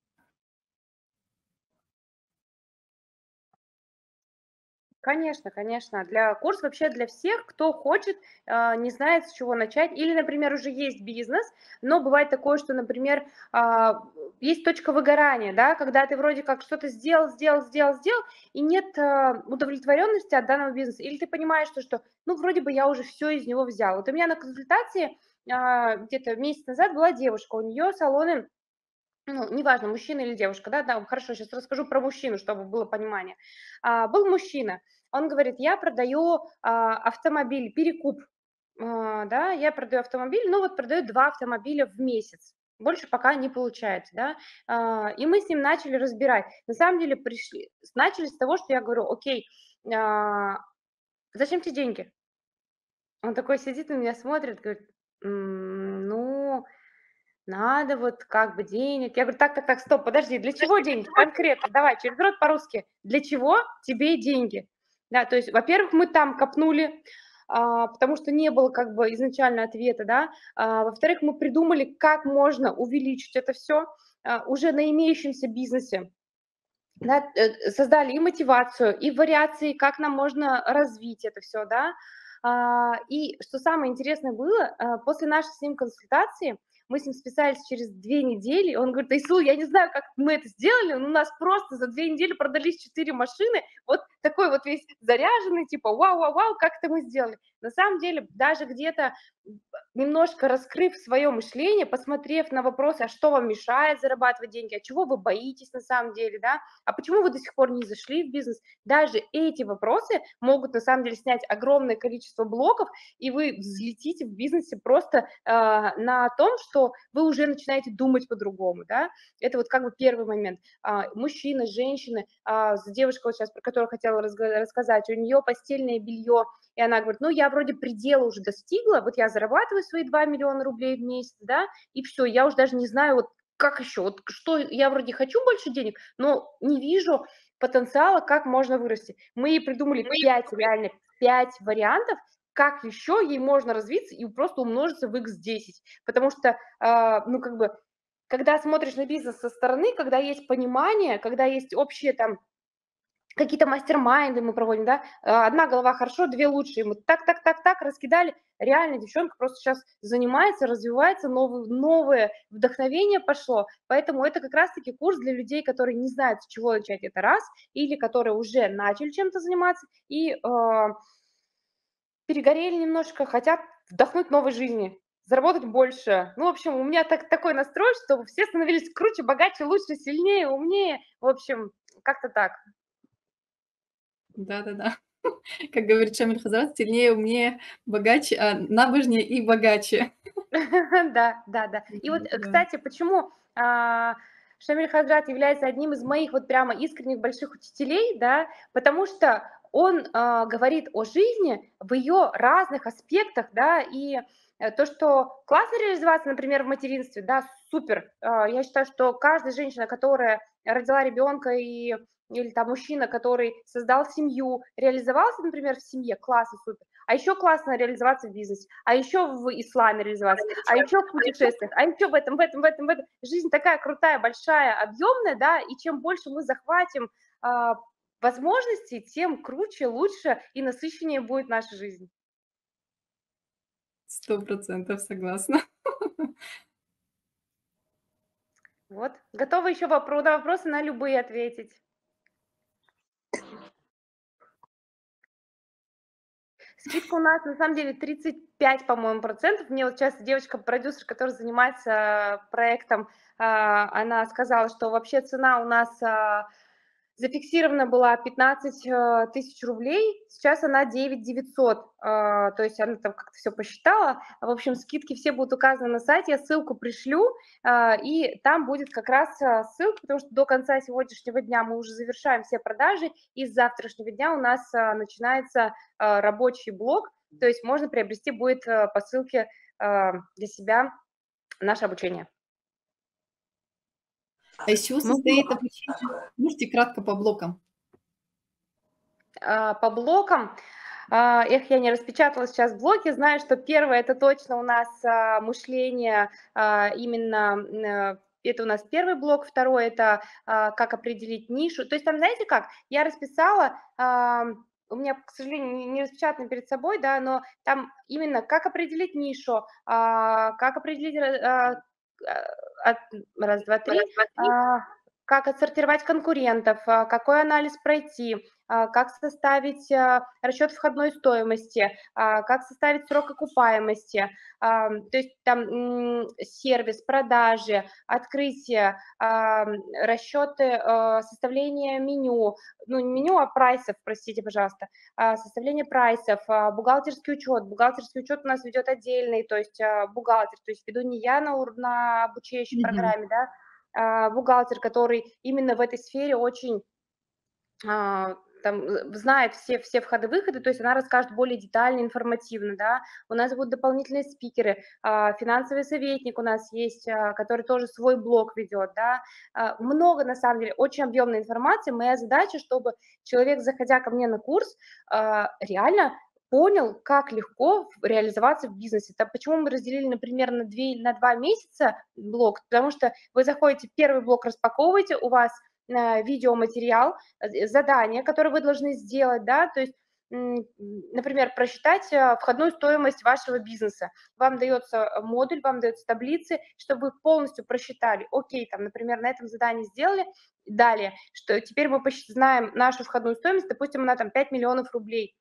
Speaker 2: Конечно, конечно. Для курс вообще для всех, кто хочет, а, не знает, с чего начать. Или, например, уже есть бизнес, но бывает такое, что, например, а, есть точка выгорания, да, когда ты вроде как что-то сделал, сделал, сделал, сделал, и нет а, удовлетворенности от данного бизнеса. Или ты понимаешь, что, что, ну, вроде бы я уже все из него взял. Вот у меня на консультации а, где-то месяц назад была девушка, у нее салоны, ну, неважно, мужчина или девушка, да, да, хорошо, сейчас расскажу про мужчину, чтобы было понимание. А, был мужчина, он говорит: "Я продаю, а, автомобиль, перекуп, а, да, я продаю автомобиль, ну вот продаю два автомобиля в месяц, больше пока не получается, да". А, и мы с ним начали разбирать. На самом деле пришли, с- начали с того, что я говорю: "Окей, а, зачем тебе деньги?" Он такой сидит на меня, смотрит, говорит: "М, ну, надо вот как бы денег. Я говорю, так, так, так, стоп, подожди, для чего деньги? Конкретно, давай, через рот по-русски. Для чего тебе деньги? Да, то есть, во-первых, мы там копнули, а, потому что не было как бы изначально ответа, да. А, во-вторых, мы придумали, как можно увеличить это все а, уже на имеющемся бизнесе. Да, э, создали и мотивацию, и вариации, как нам можно развить это все, да. А, и что самое интересное было, а, после нашей с ним консультации мы с ним списались через две недели. Он говорит: "Айсул, я не знаю, как мы это сделали, но у нас просто за две недели продались четыре машины". Вот такой вот весь заряженный, типа: "Вау-вау-вау, как это мы сделали?" На самом деле, даже где-то немножко раскрыв свое мышление, посмотрев на вопросы, а что вам мешает зарабатывать деньги, а чего вы боитесь на самом деле, да, а почему вы до сих пор не зашли в бизнес, даже эти вопросы могут на самом деле снять огромное количество блоков, и вы взлетите в бизнесе просто э, на том, что вы уже начинаете думать по-другому, да, это вот как бы первый момент. А, мужчины, женщины, а, девушка вот сейчас, про которую хотела разга- рассказать, у нее постельное белье, и она говорит: ну, я вроде предела уже достигла, вот я зарабатываю свои два миллиона рублей в месяц, да, и все, я уже даже не знаю, вот как еще, вот что, я вроде хочу больше денег, но не вижу потенциала, как можно вырасти. Мы ей придумали пять, реально пять вариантов, как еще ей можно развиться и просто умножиться в икс десять, потому что, э, ну, как бы, когда смотришь на бизнес со стороны, когда есть понимание, когда есть общие там какие-то мастер-майнды мы проводим, да, а, одна голова хорошо, две лучше, и мы так, так, так, так раскидали. Реально девчонка просто сейчас занимается, развивается, новые, новое вдохновение пошло, поэтому это как раз-таки курс для людей, которые не знают, с чего начать, это раз, или которые уже начали чем-то заниматься и э, перегорели немножко, хотят вдохнуть новой жизни, заработать больше. Ну, в общем, у меня так, такой настрой, чтобы все становились круче, богаче, лучше, сильнее, умнее. В общем, как-то так.
Speaker 1: Да-да-да. Как говорит Шамиль Хазрат, сильнее, умнее, богаче, а, набожнее и богаче.
Speaker 2: Да, да, да. И вот, э,
Speaker 1: Да.
Speaker 2: кстати, почему а, Шамиль Хазрат является одним из моих вот прямо искренних больших учителей, да, потому что он а, говорит о жизни в ее разных аспектах, да, и э, то, что классно реализоваться, например, в материнстве, да, супер. А, Я считаю, что каждая женщина, которая родила ребенка и или там мужчина, который создал семью, реализовался, например, в семье, классно, супер. А еще классно реализоваться в бизнесе, а еще в исламе реализоваться, а еще в путешествиях, а еще в этом, в этом, в этом, в этом. Жизнь такая крутая, большая, объемная, да, и чем больше мы захватим а, возможностей, тем круче, лучше и насыщеннее будет наша жизнь.
Speaker 1: Сто процентов согласна.
Speaker 2: Вот. Готова еще вопро- на вопросы на любые ответить. Скидка у нас на самом деле тридцать пять, по-моему, процентов. Мне вот сейчас девочка-продюсер, которая занимается проектом, а, она сказала, что вообще цена у нас а, зафиксирована была пятнадцать э, тысяч рублей, сейчас она девять девятьсот, а, то есть она там как-то все посчитала. В общем, скидки все будут указаны на сайте, я ссылку пришлю, а, и там будет как раз а, ссылка, потому что до конца сегодняшнего дня мы уже завершаем все продажи, и с завтрашнего дня у нас а, начинается а, рабочий блок, то есть можно приобрести будет а, по ссылке а, для себя наше обучение.
Speaker 1: А из чего
Speaker 2: Мы
Speaker 1: состоит обучение? Можете кратко по блокам?
Speaker 2: а, по блокам. А, Эх, я не распечатала сейчас блоки. Знаю, что первое это точно у нас а, мышление а, именно. э, Это у нас первый блок, второй это а, как определить нишу. То есть там, знаете как, я расписала, а, у меня, к сожалению, не не распечатано перед собой, да, но там именно как определить нишу, а, как определить э, а, а, от- раз, два, три, а, как отсортировать конкурентов, а, какой анализ пройти, а, как составить а, расчет входной стоимости, а, как составить срок окупаемости, а, то есть там м, сервис, продажи, открытие, а, расчеты, а, составление меню, ну не меню, а прайсов, простите, пожалуйста, а, составление прайсов, а, бухгалтерский учет. Бухгалтерский учет у нас ведет отдельный, то есть а, бухгалтер, то есть веду не я на, ур- на обучающей
Speaker 1: Мгм.
Speaker 2: программе, да, а, бухгалтер, который именно в этой сфере очень а, там э, знает все, все входы-выходы, то есть она расскажет более детально, информативно, да. У нас будут дополнительные спикеры, а, финансовый советник у нас есть, а, который тоже свой блог ведет, да. А, много, на самом деле, очень объемной информации. Моя задача, чтобы человек, заходя ко мне на курс, а, реально понял, как легко в- реализоваться в бизнесе. Так почему мы разделили, например, на, две, на два месяца блок? Потому что вы заходите, первый блок распаковываете, у вас э, видеоматериал, э, задание, которое вы должны сделать, да, то есть, м, например, просчитать э, входную стоимость вашего бизнеса. Вам дается э, модуль, вам дается таблицы, чтобы вы полностью просчитали. Окей, там, например, на этом задании сделали, далее, что теперь мы посчит- знаем нашу входную стоимость, допустим, она там пять миллионов рублей.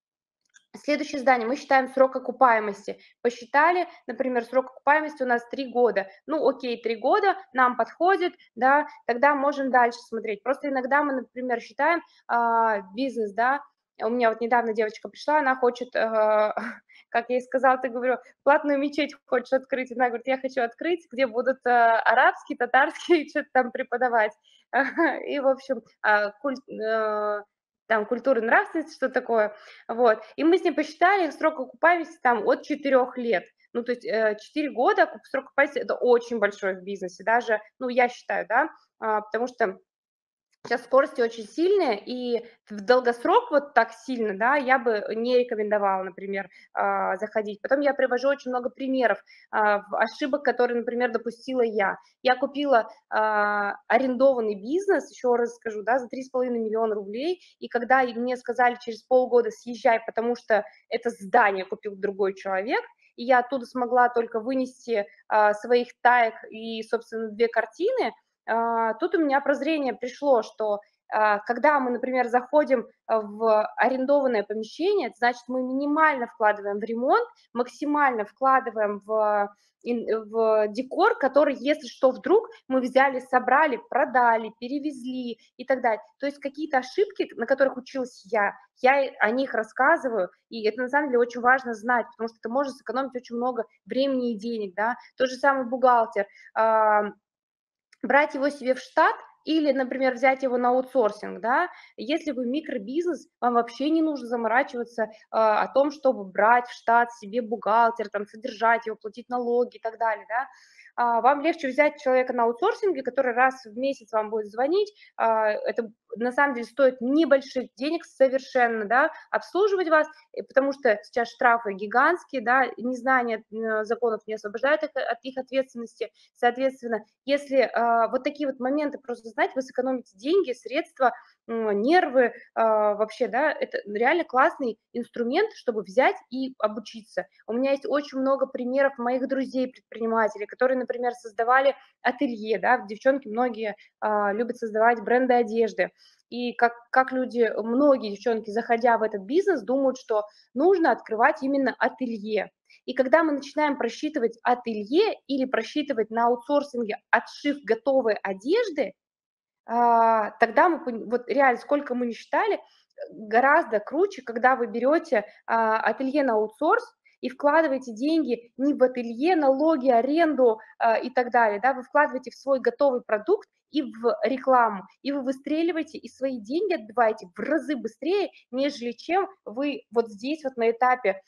Speaker 2: Следующее задание. Мы считаем срок окупаемости. Посчитали, например, срок окупаемости у нас три года. Ну, окей, три года нам подходит, да, тогда можем дальше смотреть. Просто иногда мы, например, считаем а, бизнес, да, у меня вот недавно девочка пришла, она хочет, а, как я ей сказала, ты говорю, платную мечеть хочешь открыть? Она говорит, я хочу открыть, где будут а, арабские, татарские, что-то там преподавать. И, в общем, а, куль- а, там культура и нравственность, что такое. Вот. И мы с ней посчитали срок окупаемости там от четырёх лет. Ну, то есть э, четыре года окуп- срок окупаемости – это очень большой в бизнесе, даже, ну, я считаю, да, а, потому что сейчас скорости очень сильные, и в долгосрок вот так сильно, да, я бы не рекомендовала, например, а, заходить. Потом я привожу очень много примеров а, в- ошибок, которые, например, допустила я. Я купила а, арендованный бизнес, еще раз скажу, да, за три с половиной миллиона рублей, и когда и мне сказали через полгода съезжай, потому что это здание купил другой человек, и я оттуда смогла только вынести а, своих таек и, собственно, две картины, а, тут у меня прозрение пришло, что а, когда мы, например, заходим а, в арендованное помещение, это значит, мы минимально вкладываем в ремонт, максимально вкладываем в, ин- в декор, который, если что, вдруг мы взяли, собрали, продали, перевезли и так далее. То есть какие-то ошибки, на которых училась я, я и о них рассказываю, и это на самом деле очень важно знать, потому что это может сэкономить очень много времени и денег, да. Тот же самый бухгалтер, а, брать его себе в штат или, например, взять его на аутсорсинг, да, если вы микробизнес, вам вообще не нужно заморачиваться э, о том, чтобы брать в штат себе бухгалтер, там, содержать его, платить налоги и так далее, да. А, вам легче взять человека на аутсорсинге, который раз в месяц вам будет звонить, а, это на самом деле стоит небольших денег совершенно, да, обслуживать вас, э, потому что сейчас штрафы гигантские, да, незнание э, законов не освобождает их от их ответственности, соответственно, если а, вот такие вот моменты просто знать, вы сэкономите деньги, средства, м, нервы, а, вообще, да, это реально классный инструмент, чтобы взять и обучиться. У меня есть очень много примеров моих друзей-предпринимателей, которые, например, создавали ателье, да, девчонки многие а, любят создавать бренды одежды, и как, как люди, многие девчонки, заходя в этот бизнес, думают, что нужно открывать именно ателье. И когда мы начинаем просчитывать ателье или просчитывать на аутсорсинге отшив готовой одежды, а, тогда мы, пон- вот реально, сколько мы не считали, гораздо круче, когда вы берете а, ателье на аутсорс и вкладываете деньги не в ателье, налоги, аренду а, и так далее, да, вы вкладываете в свой готовый продукт и в рекламу, и вы выстреливаете, и свои деньги отбиваете в разы быстрее, нежели чем вы вот здесь вот на этапе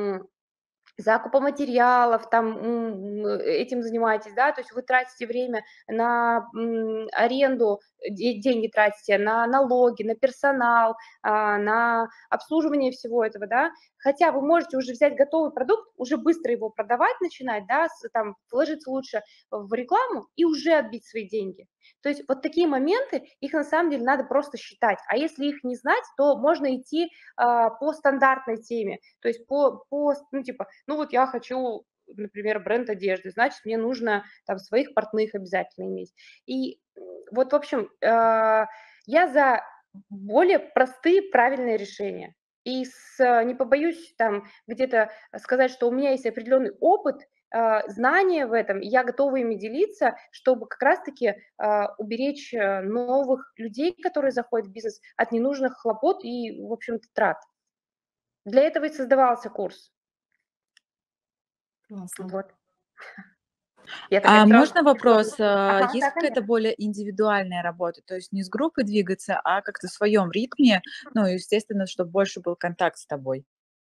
Speaker 2: закупа материалов, там, м, этим занимаетесь, да, то есть вы тратите время на м, аренду, де- деньги тратите на налоги, на персонал, а, на обслуживание всего этого, да, хотя вы можете уже взять готовый продукт, уже быстро его продавать начинать, да, с- там, вложиться лучше в рекламу и уже отбить свои деньги. То есть вот такие моменты, их на самом деле надо просто считать, а если их не знать, то можно идти а, по стандартной теме, то есть по, по, ну, типа, ну вот я хочу, например, бренд одежды, значит, мне нужно там своих портных обязательно иметь. И м, вот, в общем, э, я за более простые, правильные решения. И с, э, не побоюсь там где-то сказать, что у меня есть определенный опыт, э, знания в этом, и я готова ими делиться, чтобы как раз-таки э, уберечь э, новых людей, которые заходят в бизнес, от ненужных хлопот и, в общем-то, трат. Для этого и создавался курс.
Speaker 1: Классно.
Speaker 2: Вот. Я такая
Speaker 4: А
Speaker 2: сразу...
Speaker 4: можно вопрос? а,
Speaker 2: Ага,
Speaker 4: Есть
Speaker 2: да,
Speaker 4: какая-то
Speaker 2: конечно.
Speaker 4: более индивидуальная работа, то есть не с группой двигаться, а как-то в своем ритме, ну, естественно, чтобы больше был контакт с тобой?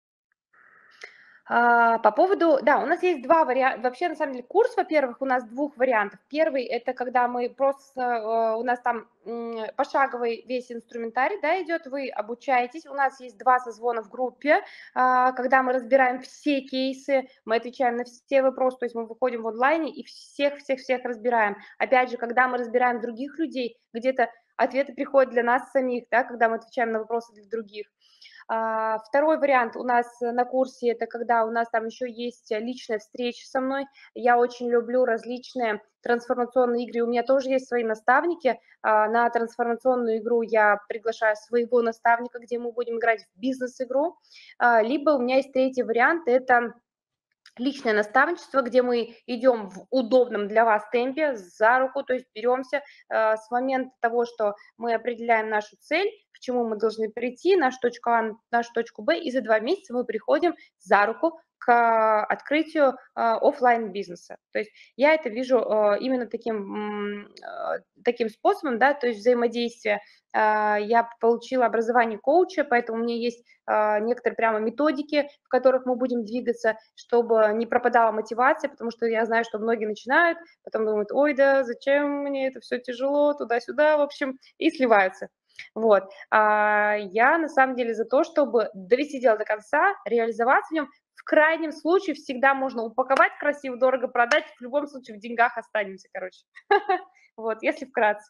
Speaker 2: А, по поводу, да, у нас есть два варианта. Вообще, на самом деле, курс, во-первых, у нас двух вариантов. Первый– это когда мы просто, э, у нас там м, пошаговый весь инструментарий, да, идет, вы обучаетесь. У нас есть два созвона в группе, а, когда мы разбираем все кейсы, мы отвечаем на все вопросы, то есть мы выходим в онлайне и всех-всех-всех разбираем. Опять же, когда мы разбираем других людей, где-то ответы приходят для нас самих, да, когда мы отвечаем на вопросы для других. А, Второй вариант у нас на курсе, это когда у нас там еще есть личная встреча со мной. Я очень люблю различные трансформационные игры. У меня тоже есть свои наставники. А, На трансформационную игру я приглашаю своего наставника, где мы будем играть в бизнес-игру. А, Либо у меня есть третий вариант, это личное наставничество, где мы идем в удобном для вас темпе за руку, то есть беремся э, с момента того, что мы определяем нашу цель, к чему мы должны прийти, нашу точку А, нашу точку Б, и за два месяца мы приходим за руку к открытию э, офлайн бизнеса. То есть я это вижу э, именно таким, э, таким способом, да, то есть взаимодействие. Э, я получила образование коуча, поэтому у меня есть э, некоторые прямо методики, в которых мы будем двигаться, чтобы не пропадала мотивация, потому что я знаю, что многие начинают, потом думают, ой, да, зачем мне это все тяжело, туда-сюда, в общем, и сливаются. Вот. А я на самом деле за то, чтобы довести дело до конца, реализоваться в нем. В крайнем случае всегда можно упаковать красиво, дорого продать, в любом случае в деньгах останемся, короче. Вот, если вкратце.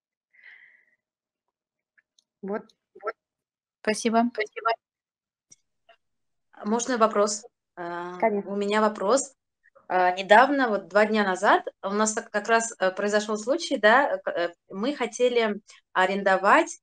Speaker 2: Вот.
Speaker 4: Спасибо.
Speaker 5: Можно вопрос? А,
Speaker 2: Конечно.
Speaker 5: У меня вопрос. А, Недавно, вот два дня назад, у нас так- как раз э, произошел случай, да, к- э, мы хотели арендовать,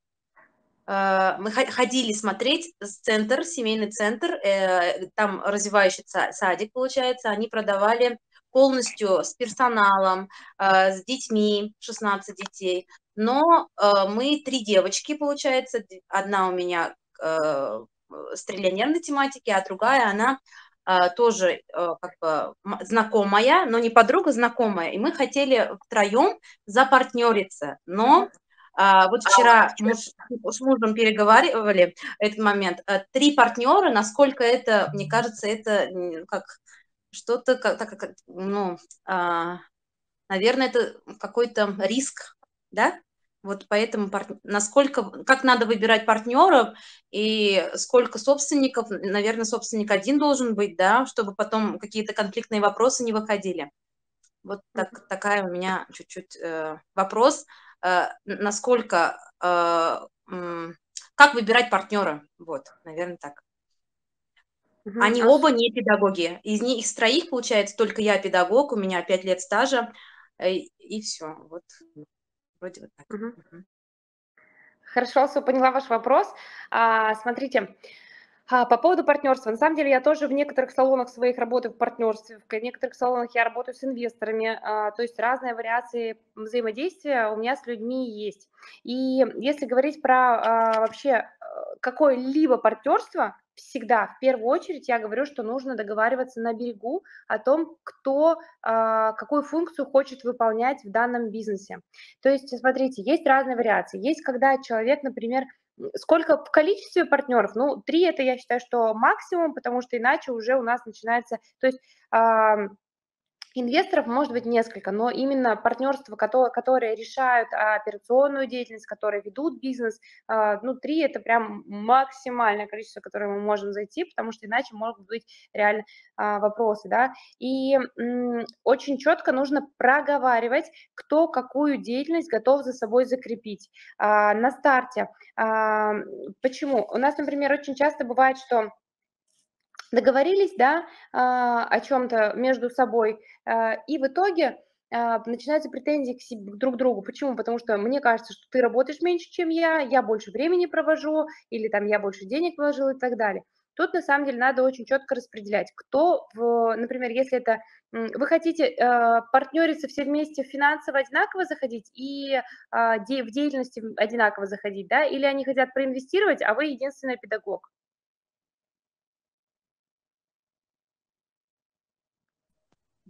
Speaker 5: э, мы хо- ходили смотреть с- центр, семейный центр, э, там развивающий са- садик, получается, они продавали полностью с персоналом, э, с детьми, шестнадцать детей, но э, мы три девочки, получается, д- одна у меня э, с триллионерной тематики, а другая, она а, тоже э, как бы м- знакомая, но не подруга, знакомая. И мы хотели втроем запартнериться. Но а, вот вчера муж, с мужем переговаривали этот момент. А, Три партнера, насколько это, мне кажется, это м, как что-то, как, так как, ну, а, наверное, это какой-то риск, да? Вот поэтому пар- насколько, как надо выбирать партнеров и сколько собственников, наверное, собственник один должен быть, да, чтобы потом какие-то конфликтные вопросы не выходили. Вот так, такая у меня чуть-чуть э, вопрос, э, насколько, э, м, как выбирать партнера, вот, наверное, так.
Speaker 2: Мгм.
Speaker 5: Они
Speaker 2: А
Speaker 5: оба не педагоги, из них, из троих, получается, только я педагог, у меня пять лет стажа, э, и все, вот. Вроде вот так.
Speaker 2: Мгм.
Speaker 5: Мгм.
Speaker 2: Хорошо, все, поняла ваш вопрос. А, смотрите, а, по поводу партнерства. На самом деле я тоже в некоторых салонах своих работаю в партнерстве, в некоторых салонах я работаю с инвесторами, а, то есть разные вариации взаимодействия у меня с людьми есть. И если говорить про а, вообще э, какое-либо партнерство, всегда в первую очередь я говорю, что нужно договариваться на берегу о том, кто а, какую функцию хочет выполнять в данном бизнесе. То есть, смотрите, есть разные вариации. Есть, когда человек, например, м, сколько в количестве партнеров? Ну, три это я считаю, что максимум, потому что иначе уже у нас начинается, то есть ам, инвесторов может быть несколько, но именно партнерства, которые, которые решают операционную деятельность, которые ведут бизнес, а, ну, три это прям максимальное количество, которое мы можем зайти, потому что иначе могут быть реально а, вопросы, да. И м, очень четко нужно проговаривать, кто какую деятельность готов за собой закрепить а, на старте. А, Почему? У нас, например, очень часто бывает, что договорились, да, а, о чем-то между собой, а, и в итоге а, начинаются претензии к себе, друг к другу. Почему? Потому что мне кажется, что ты работаешь меньше, чем я, я больше времени провожу, или там я больше денег вложил и так далее. Тут на самом деле надо очень четко распределять, кто, в, например, если это м, вы хотите э, партнериться все вместе финансово одинаково заходить и а, де- в деятельности одинаково заходить, да, или они хотят проинвестировать, а вы единственный педагог.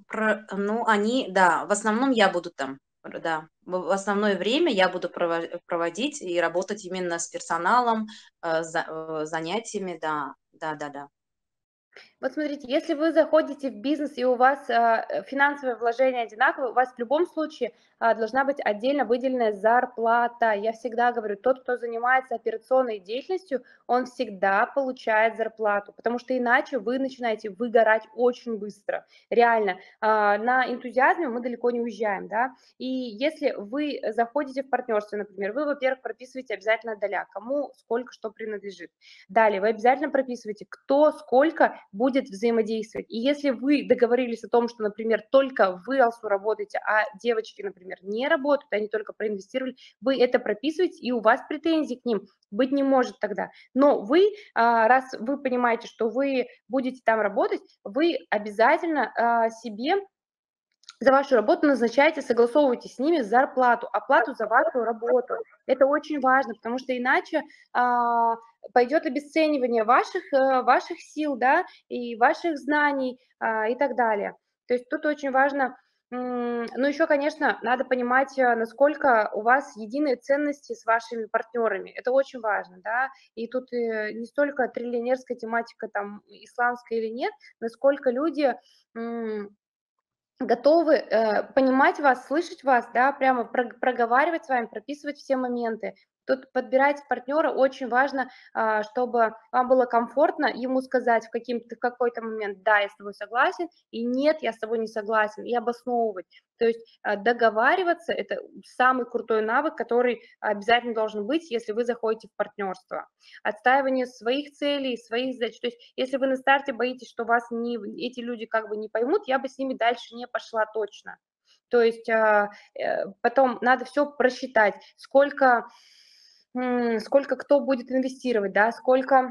Speaker 5: Про, ну, они, да, в основном я буду там, р- да, в в основное время я буду прово- проводить и работать именно с персоналом, э, за- э, занятиями, да, да, да, да.
Speaker 2: Вот смотрите, если вы заходите в бизнес и у вас а, э, финансовые вложения одинаковые, у вас в любом случае а, должна быть отдельно выделенная зарплата. Я всегда говорю, тот, кто занимается операционной деятельностью, он всегда получает зарплату, потому что иначе вы начинаете выгорать очень быстро. Реально, а, на энтузиазме мы далеко не уезжаем, да. И если вы заходите в партнерство, например, вы, во-первых, прописываете обязательно доля, кому сколько что принадлежит. Далее вы обязательно прописываете, кто сколько будет взаимодействовать. И если вы договорились о том, что, например, только вы, Алсу, работаете, а девочки, например, не работают, они только проинвестировали, вы это прописываете, и у вас претензий к ним быть не может тогда. Но вы, а, раз вы понимаете, что вы будете там работать, вы обязательно а, себе за вашу работу назначаете, согласовываете с ними зарплату, оплату за вашу работу. Это очень важно, потому что иначе а, пойдет обесценивание ваших, э, ваших сил, да, и ваших знаний а, и так далее. То есть тут очень важно, м, ну еще, конечно, надо понимать, э, насколько у вас единые ценности с вашими партнерами. Это очень важно, да, и тут э, не столько триллионерская тематика, там, исламская или нет, насколько люди м, готовы, э, понимать вас, слышать вас, да, прямо прог проговаривать с вами, прописывать все моменты. Тут подбирать партнера очень важно, а, чтобы вам было комфортно ему сказать в каким-то в какой-то момент: "Да, я с тобой согласен", и "Нет, я с тобой не согласен", и обосновывать. То есть, а, договариваться — это самый крутой навык, который обязательно должен быть, если вы заходите в партнерство. Отстаивание своих целей, своих задач. То есть если вы на старте боитесь, что вас не эти люди как бы не поймут, я бы с ними дальше не пошла точно. То есть, а, э, потом надо все просчитать, сколько, м, сколько кто будет инвестировать, да, сколько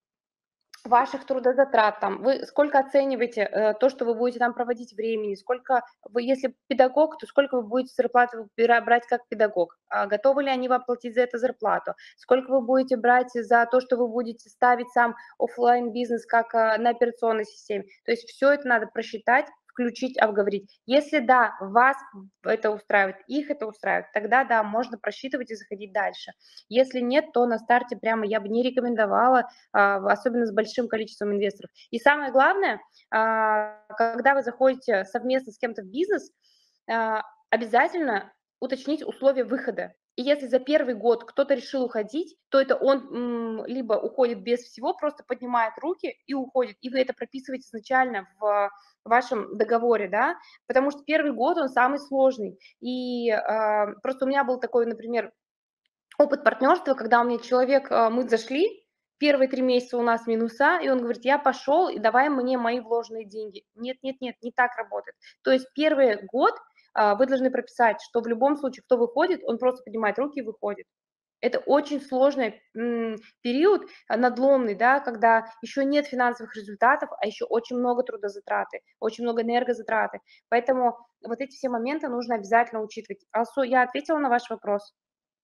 Speaker 2: ваших трудозатрат там, вы сколько оцениваете э, то, что вы будете там проводить времени, сколько вы, если педагог, то сколько вы будете зарплату бира- брать как педагог, а готовы ли они вам платить за это зарплату, сколько вы будете брать за то, что вы будете ставить сам оффлайн бизнес как а, на операционной системе. То есть все это надо просчитать, включить, обговорить. Если да, вас это устраивает, их это устраивает, тогда да, можно просчитывать и заходить дальше. Если нет, то на старте прямо я бы не рекомендовала, а, особенно с большим количеством инвесторов. И самое главное, а, когда вы заходите совместно с кем-то в бизнес, а, обязательно уточнить условия выхода. И если за первый год кто-то решил уходить, то это он м, либо уходит без всего, просто поднимает руки и уходит. И вы это прописываете изначально в вашем договоре, да, потому что первый год он самый сложный. И а, просто у меня был такой, например, опыт партнерства, когда у меня человек, а, мы зашли, первые три месяца у нас минуса, и он говорит: "Я пошел, и давай мне мои вложенные деньги". Нет, нет, нет, не так работает. То есть первый год а, вы должны прописать, что в любом случае, кто выходит, он просто поднимает руки и выходит. Это очень сложный м, период, а, надломный, да, когда еще нет финансовых результатов, а еще очень много трудозатраты, очень много энергозатраты. Поэтому вот эти все моменты нужно обязательно учитывать. Алсу, я ответила на ваш вопрос?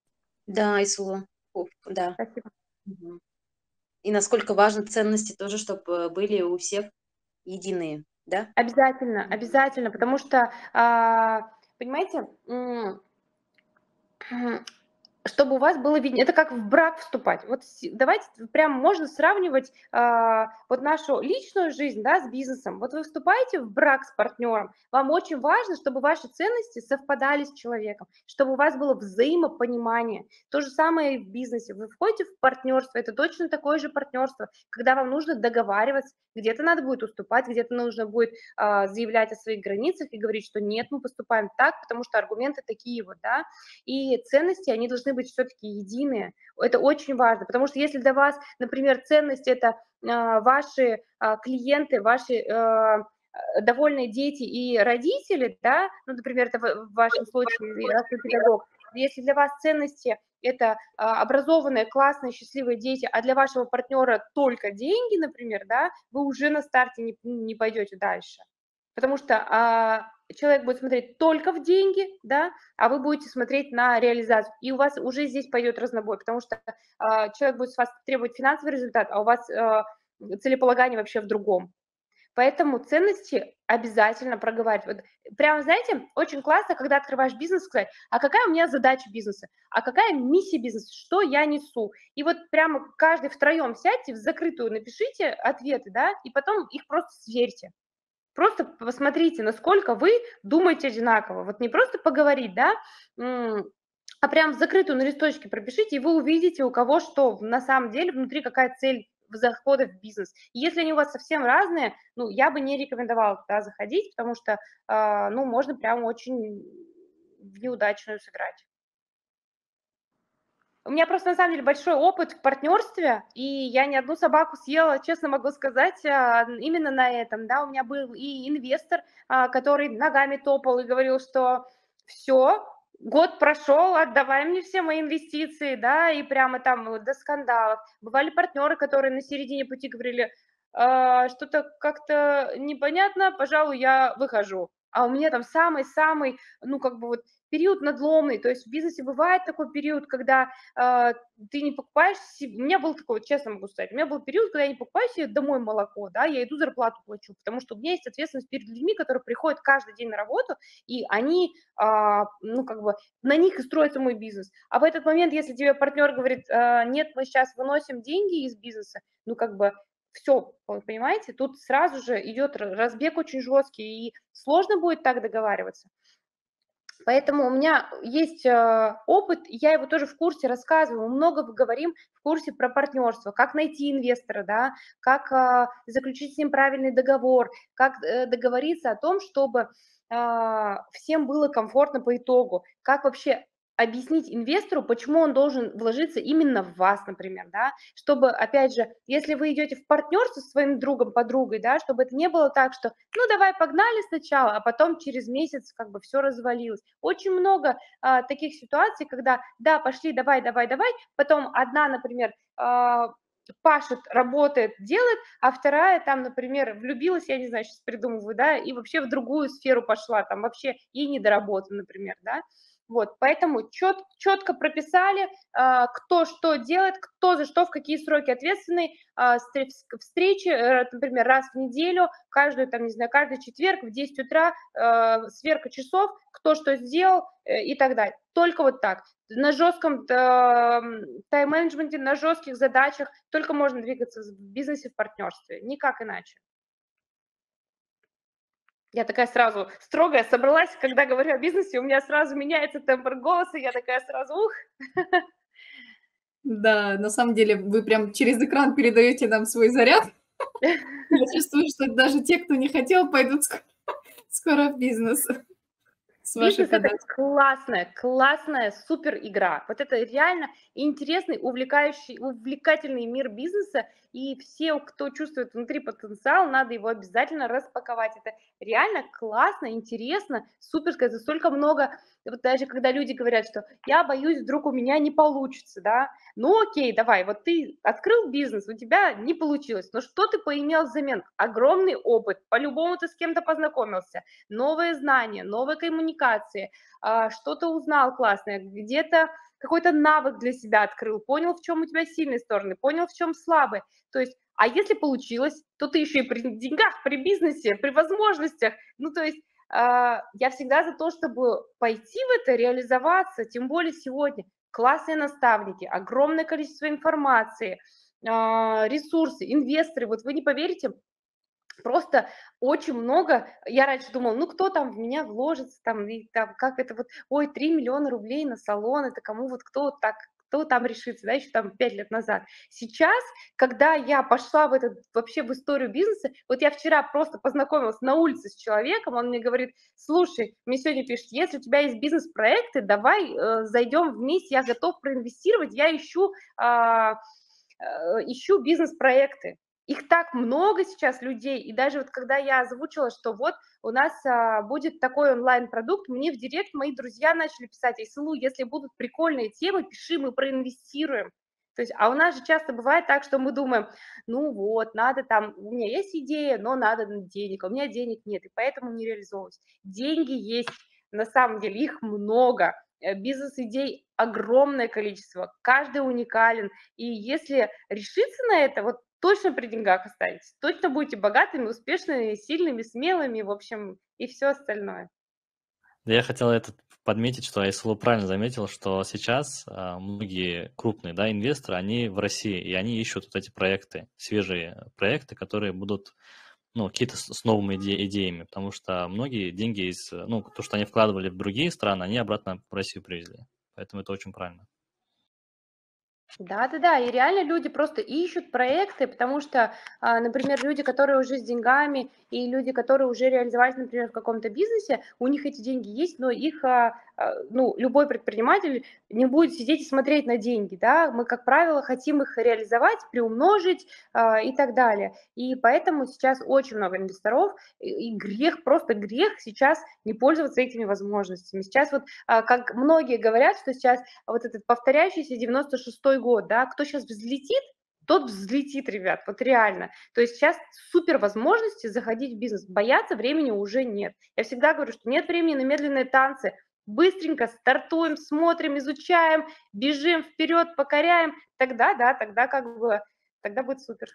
Speaker 5: Да, Исула, Уф, да.
Speaker 2: Спасибо.
Speaker 5: Мгм. И насколько важны ценности тоже, чтобы были у всех единые, да?
Speaker 2: Обязательно,
Speaker 5: Мгм.
Speaker 2: обязательно, потому что, а, понимаете, м, чтобы у вас было видно, это как в брак вступать. Вот с- давайте прям можно сравнивать а, вот нашу личную жизнь, да, с бизнесом. Вот вы вступаете в брак с партнером, вам очень важно, чтобы ваши ценности совпадали с человеком, чтобы у вас было взаимопонимание. То же самое и в бизнесе. Вы входите в партнерство, это точно такое же партнерство, когда вам нужно договариваться, где-то надо будет уступать, где-то нужно будет а, заявлять о своих границах и говорить, что нет, мы поступаем так, потому что аргументы такие вот, да, и ценности, они должны быть все-таки единые. Это очень важно, потому что если для вас, например, ценность — это а, ваши а, клиенты, ваши а, довольные дети и родители, да, ну, например, это в, в вашем случае, раз вы педагог, если для вас ценности — это а, образованные, классные, счастливые дети, а для вашего партнера только деньги, например, да, вы уже на старте не, не пойдете дальше. Потому что а, человек будет смотреть только в деньги, да, а вы будете смотреть на реализацию. И у вас уже здесь пойдет разнобой, потому что а, человек будет с вас требовать финансовый результат, а у вас а, целеполагание вообще в другом. Поэтому ценности обязательно проговаривать. Вот прямо, знаете, очень классно, когда открываешь бизнес, сказать, а какая у меня задача бизнеса, а какая миссия бизнеса, что я несу. И вот прямо каждый втроем сядьте, в закрытую напишите ответы, да, и потом их просто сверьте. Просто посмотрите, насколько вы думаете одинаково. Вот не просто поговорить, да, а прям закрытую на листочке пропишите, и вы увидите, у кого что на самом деле внутри, какая цель захода в бизнес. И если они у вас совсем разные, ну, я бы не рекомендовала туда заходить, потому что, э, ну, можно прям очень в неудачную сыграть. У меня просто, на самом деле, большой опыт в партнерстве, и я не одну собаку съела, честно могу сказать, именно на этом, да, у меня был и инвестор, который ногами топал и говорил, что все, год прошел, отдавай мне все мои инвестиции, да, и прямо там до скандалов. Бывали партнеры, которые на середине пути говорили, «А, что-то как-то непонятно, пожалуй, я выхожу». А у меня там самый-самый, ну, как бы вот период надломный, то есть в бизнесе бывает такой период, когда э, ты не покупаешь себе, у меня был такой, честно могу сказать, у меня был период, когда я не покупаю себе домой молоко, да, я иду зарплату плачу, потому что у меня есть ответственность перед людьми, которые приходят каждый день на работу, и они, э, ну, как бы, на них и строится мой бизнес. А в этот момент, если тебе партнер говорит, э, нет, мы сейчас выносим деньги из бизнеса, ну, как бы, все, понимаете, тут сразу же идет разбег очень жесткий, и сложно будет так договариваться. Поэтому у меня есть э, опыт, я его тоже в курсе рассказываю, мы много говорим в курсе про партнерство, как найти инвестора, да, как э, заключить с ним правильный договор, как э, договориться о том, чтобы э, всем было комфортно по итогу, как вообще объяснить инвестору, почему он должен вложиться именно в вас, например, да, чтобы, опять же, если вы идете в партнерство со своим другом, подругой, да, чтобы это не было так, что, ну, давай погнали сначала, а потом через месяц как бы все развалилось. Очень много а, таких ситуаций, когда, да, пошли, давай, давай, давай, потом одна, например, а, пашет, работает, делает, а вторая там, например, влюбилась, я не знаю, сейчас придумываю, да, и вообще в другую сферу пошла, там вообще ей не до работы, например, да. Вот, поэтому чет, четко прописали, а, кто что делает, кто за что, в какие сроки ответственный, а, встречи, например, раз в неделю, каждую, там, не знаю, каждый четверг в десять утра, а, сверка часов, кто что сделал э, и так далее. Только вот так. На жестком тайм-менеджменте, на жестких задачах только можно двигаться в бизнесе, в партнерстве, никак иначе. Я такая сразу строгая собралась, когда говорю о бизнесе, у меня сразу меняется тембр голоса, я такая сразу ух.
Speaker 1: Да, на самом деле вы прям через экран передаете нам свой заряд. Я чувствую, что даже те, кто не хотел, пойдут скоро в бизнес.
Speaker 2: Бизнес – это классная, классная супер игра. Вот это реально интересный, увлекающий, увлекательный мир бизнеса, и все, кто чувствует внутри потенциал, надо его обязательно распаковать. Это реально классно, интересно, суперское, это столько много. Вот даже когда люди говорят, что я боюсь, вдруг у меня не получится, да, ну окей, давай, вот ты открыл бизнес, у тебя не получилось, но что ты поимел взамен? Огромный опыт, по-любому ты с кем-то познакомился, новые знания, новые коммуникации, что-то узнал классное, где-то какой-то навык для себя открыл, понял, в чем у тебя сильные стороны, понял, в чем слабые. То есть, а если получилось, то ты еще и при деньгах, при бизнесе, при возможностях. Ну, то есть, я всегда за то, чтобы пойти в это, реализоваться, тем более сегодня. Классные наставники, огромное количество информации, ресурсы, инвесторы. Вот вы не поверите, просто очень много. Я раньше думала, ну кто там в меня вложится, там, и, там как это вот, ой, три миллиона рублей на салон, это кому вот кто так, кто там решится, да, еще там пять лет назад. Сейчас, когда я пошла в этот, вообще в историю бизнеса, вот я вчера просто познакомилась на улице с человеком, он мне говорит, слушай, мне сегодня пишет, если у тебя есть бизнес-проекты, давай э, зайдем вместе, я готов проинвестировать, я ищу, э, э, ищу бизнес-проекты. Их так много сейчас людей, и даже вот когда я озвучила, что вот у нас а, будет такой онлайн-продукт, мне в директ мои друзья начали писать, Айсылу, если будут прикольные темы, пиши, мы проинвестируем. То есть, а у нас же часто бывает так, что мы думаем, ну вот, надо там, у меня есть идея, но надо денег, а у меня денег нет, и поэтому не реализовываюсь. Деньги есть, на самом деле их много, э, бизнес-идей огромное количество, каждый уникален. И если решиться на это, вот точно при деньгах останетесь, точно будете богатыми, успешными, сильными, смелыми, в общем, и все остальное.
Speaker 3: Да, я хотел это подметить, что Айсулу правильно заметил, что сейчас а, многие крупные, да, инвесторы, они в России, и они ищут вот эти проекты, свежие проекты, которые будут, ну, какие-то с, с новыми иде- идеями, потому что многие деньги из, ну, то, что они вкладывали в другие страны, они обратно в Россию привезли. Поэтому это очень правильно.
Speaker 2: Да-да-да, и реально люди просто ищут проекты, потому что, а, например, люди, которые уже с деньгами, и люди, которые уже реализовались, например, в каком-то бизнесе, у них эти деньги есть, но их, а, а, ну, любой предприниматель не будет сидеть и смотреть на деньги, да, мы, как правило, хотим их реализовать, приумножить а, и так далее, и поэтому сейчас очень много инвесторов, и, и грех, просто грех сейчас не пользоваться этими возможностями. Сейчас вот, а, как многие говорят, что сейчас вот этот повторяющийся девяносто шестой год, да, кто сейчас взлетит, тот взлетит, ребят, вот реально. То есть сейчас супер возможности заходить в бизнес, бояться времени уже нет. Я всегда говорю, что нет времени на медленные танцы, быстренько стартуем, смотрим, изучаем, бежим вперед, покоряем, тогда, да, тогда как бы, тогда будет супер.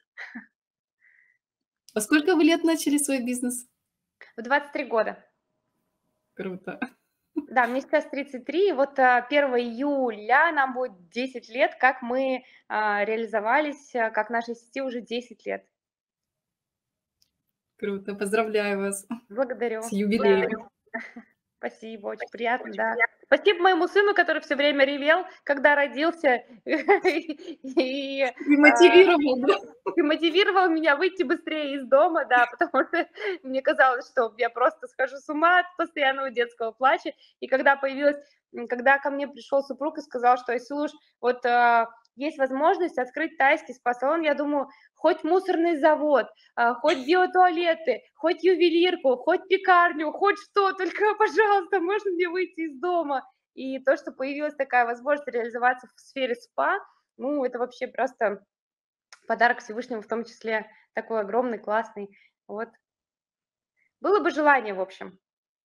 Speaker 1: А сколько вы лет начали свой бизнес?
Speaker 2: В двадцать три года.
Speaker 1: Круто.
Speaker 2: Да, мне сейчас тридцать три, и вот а, первого июля нам будет десять лет, как мы а, реализовались, а, как нашей сети уже десять лет.
Speaker 1: Круто. Поздравляю вас
Speaker 2: Благодарю.
Speaker 1: с юбилеем.
Speaker 2: Благодарю. Спасибо, очень приятно, да. Спасибо моему сыну, который все время ревел, когда родился, и,
Speaker 1: И
Speaker 2: а,
Speaker 1: мотивировал, да?
Speaker 2: и мотивировал меня выйти быстрее из дома, да, потому что мне казалось, что я просто схожу с ума от постоянного детского плача. И когда появилась, м, когда ко мне пришел супруг и сказал, что, Айсулуш, вот а, есть возможность открыть тайский спа-салон, я думаю, хоть мусорный завод, а, хоть биотуалеты, хоть ювелирку, хоть пекарню, хоть что, только, пожалуйста, можно мне выйти из дома. И то, что появилась такая возможность реализоваться в сфере спа, ну, это вообще просто подарок Всевышнему, в том числе такой огромный, классный. Вот. Было бы желание, в общем.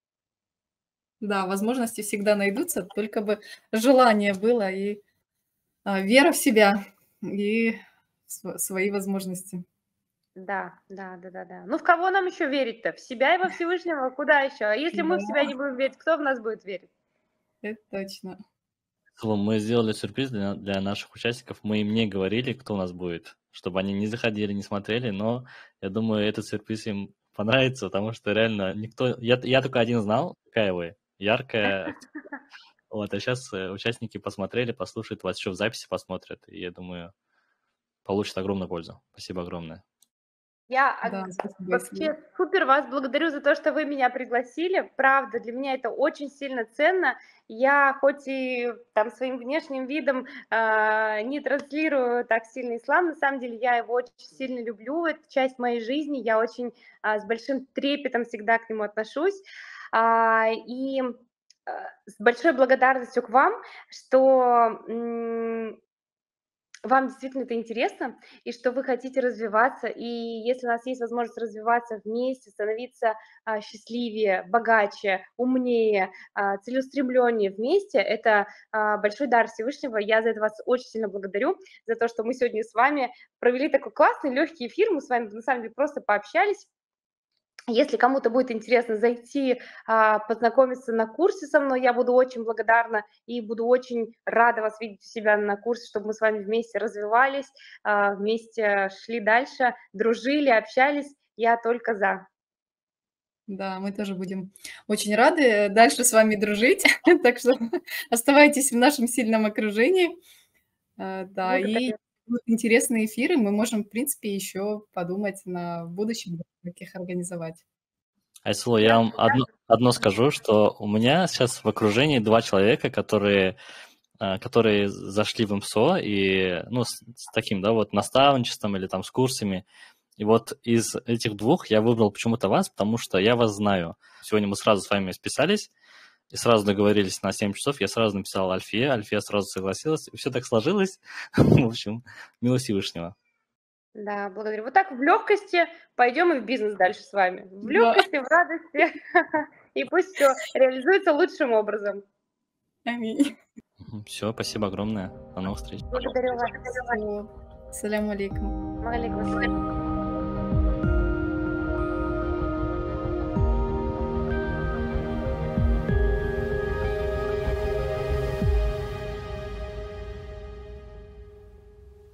Speaker 1: Да, возможности всегда найдутся, только бы желание было и а, вера в себя и св- свои возможности.
Speaker 2: Да, да, да, да, да. Ну, в кого нам еще верить-то? В себя и во Всевышнего? Куда еще? А если мы в себя
Speaker 1: Да,
Speaker 2: не будем верить, кто в нас будет верить?
Speaker 1: это точно.
Speaker 3: Айсулу, мы сделали сюрприз для, для наших участников. Мы им не говорили, кто у нас будет, чтобы они не заходили, не смотрели, но я думаю, этот сюрприз им понравится, потому что реально никто... Я, я только один знал, какая вы, яркая. Вот, а сейчас участники посмотрели, послушают вас, еще в записи посмотрят, и я думаю, получат огромную пользу. Спасибо огромное.
Speaker 2: Я
Speaker 1: Да,
Speaker 2: ог-
Speaker 1: спасибо, Айсулу.
Speaker 2: вообще супер вас благодарю за то, что вы меня пригласили. Правда, для меня это очень сильно ценно. Я хоть и там своим внешним видом а, не транслирую так сильно ислам, на самом деле я его очень сильно люблю, это часть моей жизни, я очень а, с большим трепетом всегда к нему отношусь. А, и а, с большой благодарностью к вам, что м, вам действительно это интересно, и что вы хотите развиваться, и если у нас есть возможность развиваться вместе, становиться а, счастливее, богаче, умнее, а, целеустремленнее вместе, это а, большой дар Всевышнего. Я за это вас очень сильно благодарю, за то, что мы сегодня с вами провели такой классный, легкий эфир, мы с вами на самом деле просто пообщались. Если кому-то будет интересно зайти, а, познакомиться на курсе со мной, я буду очень благодарна и буду очень рада вас видеть у себя на курсе, чтобы мы с вами вместе развивались, а, вместе шли дальше, дружили, общались. Я только за.
Speaker 1: Да, мы тоже будем очень рады дальше с вами дружить. Так что оставайтесь в нашем сильном окружении. Э, Да, и
Speaker 2: Благодарю.
Speaker 1: будут интересные эфиры. Мы можем, в принципе, еще подумать на в будущем, как их организовать.
Speaker 3: Айсулу, я
Speaker 2: Да,
Speaker 3: вам одно, одно скажу, что у меня сейчас в окружении два человека, которые, а, которые зашли в МСО и, ну, с, с таким, да, вот наставничеством или там с курсами. И вот из этих двух я выбрал почему-то вас, потому что я вас знаю. Сегодня мы сразу с вами списались и сразу договорились на семь часов. Я сразу написал Альфие, Альфия сразу согласилась. И все так сложилось. В общем, милость Всевышнего.
Speaker 2: да, благодарю. Вот так в легкости пойдем и в бизнес дальше с вами. В
Speaker 1: Да,
Speaker 2: легкости, в радости. И пусть все реализуется лучшим образом.
Speaker 1: Аминь.
Speaker 3: Все, спасибо огромное. До новых встреч.
Speaker 2: Благодарю вас.
Speaker 1: Всё. Салям алейкум.
Speaker 2: Алейкум ассалям.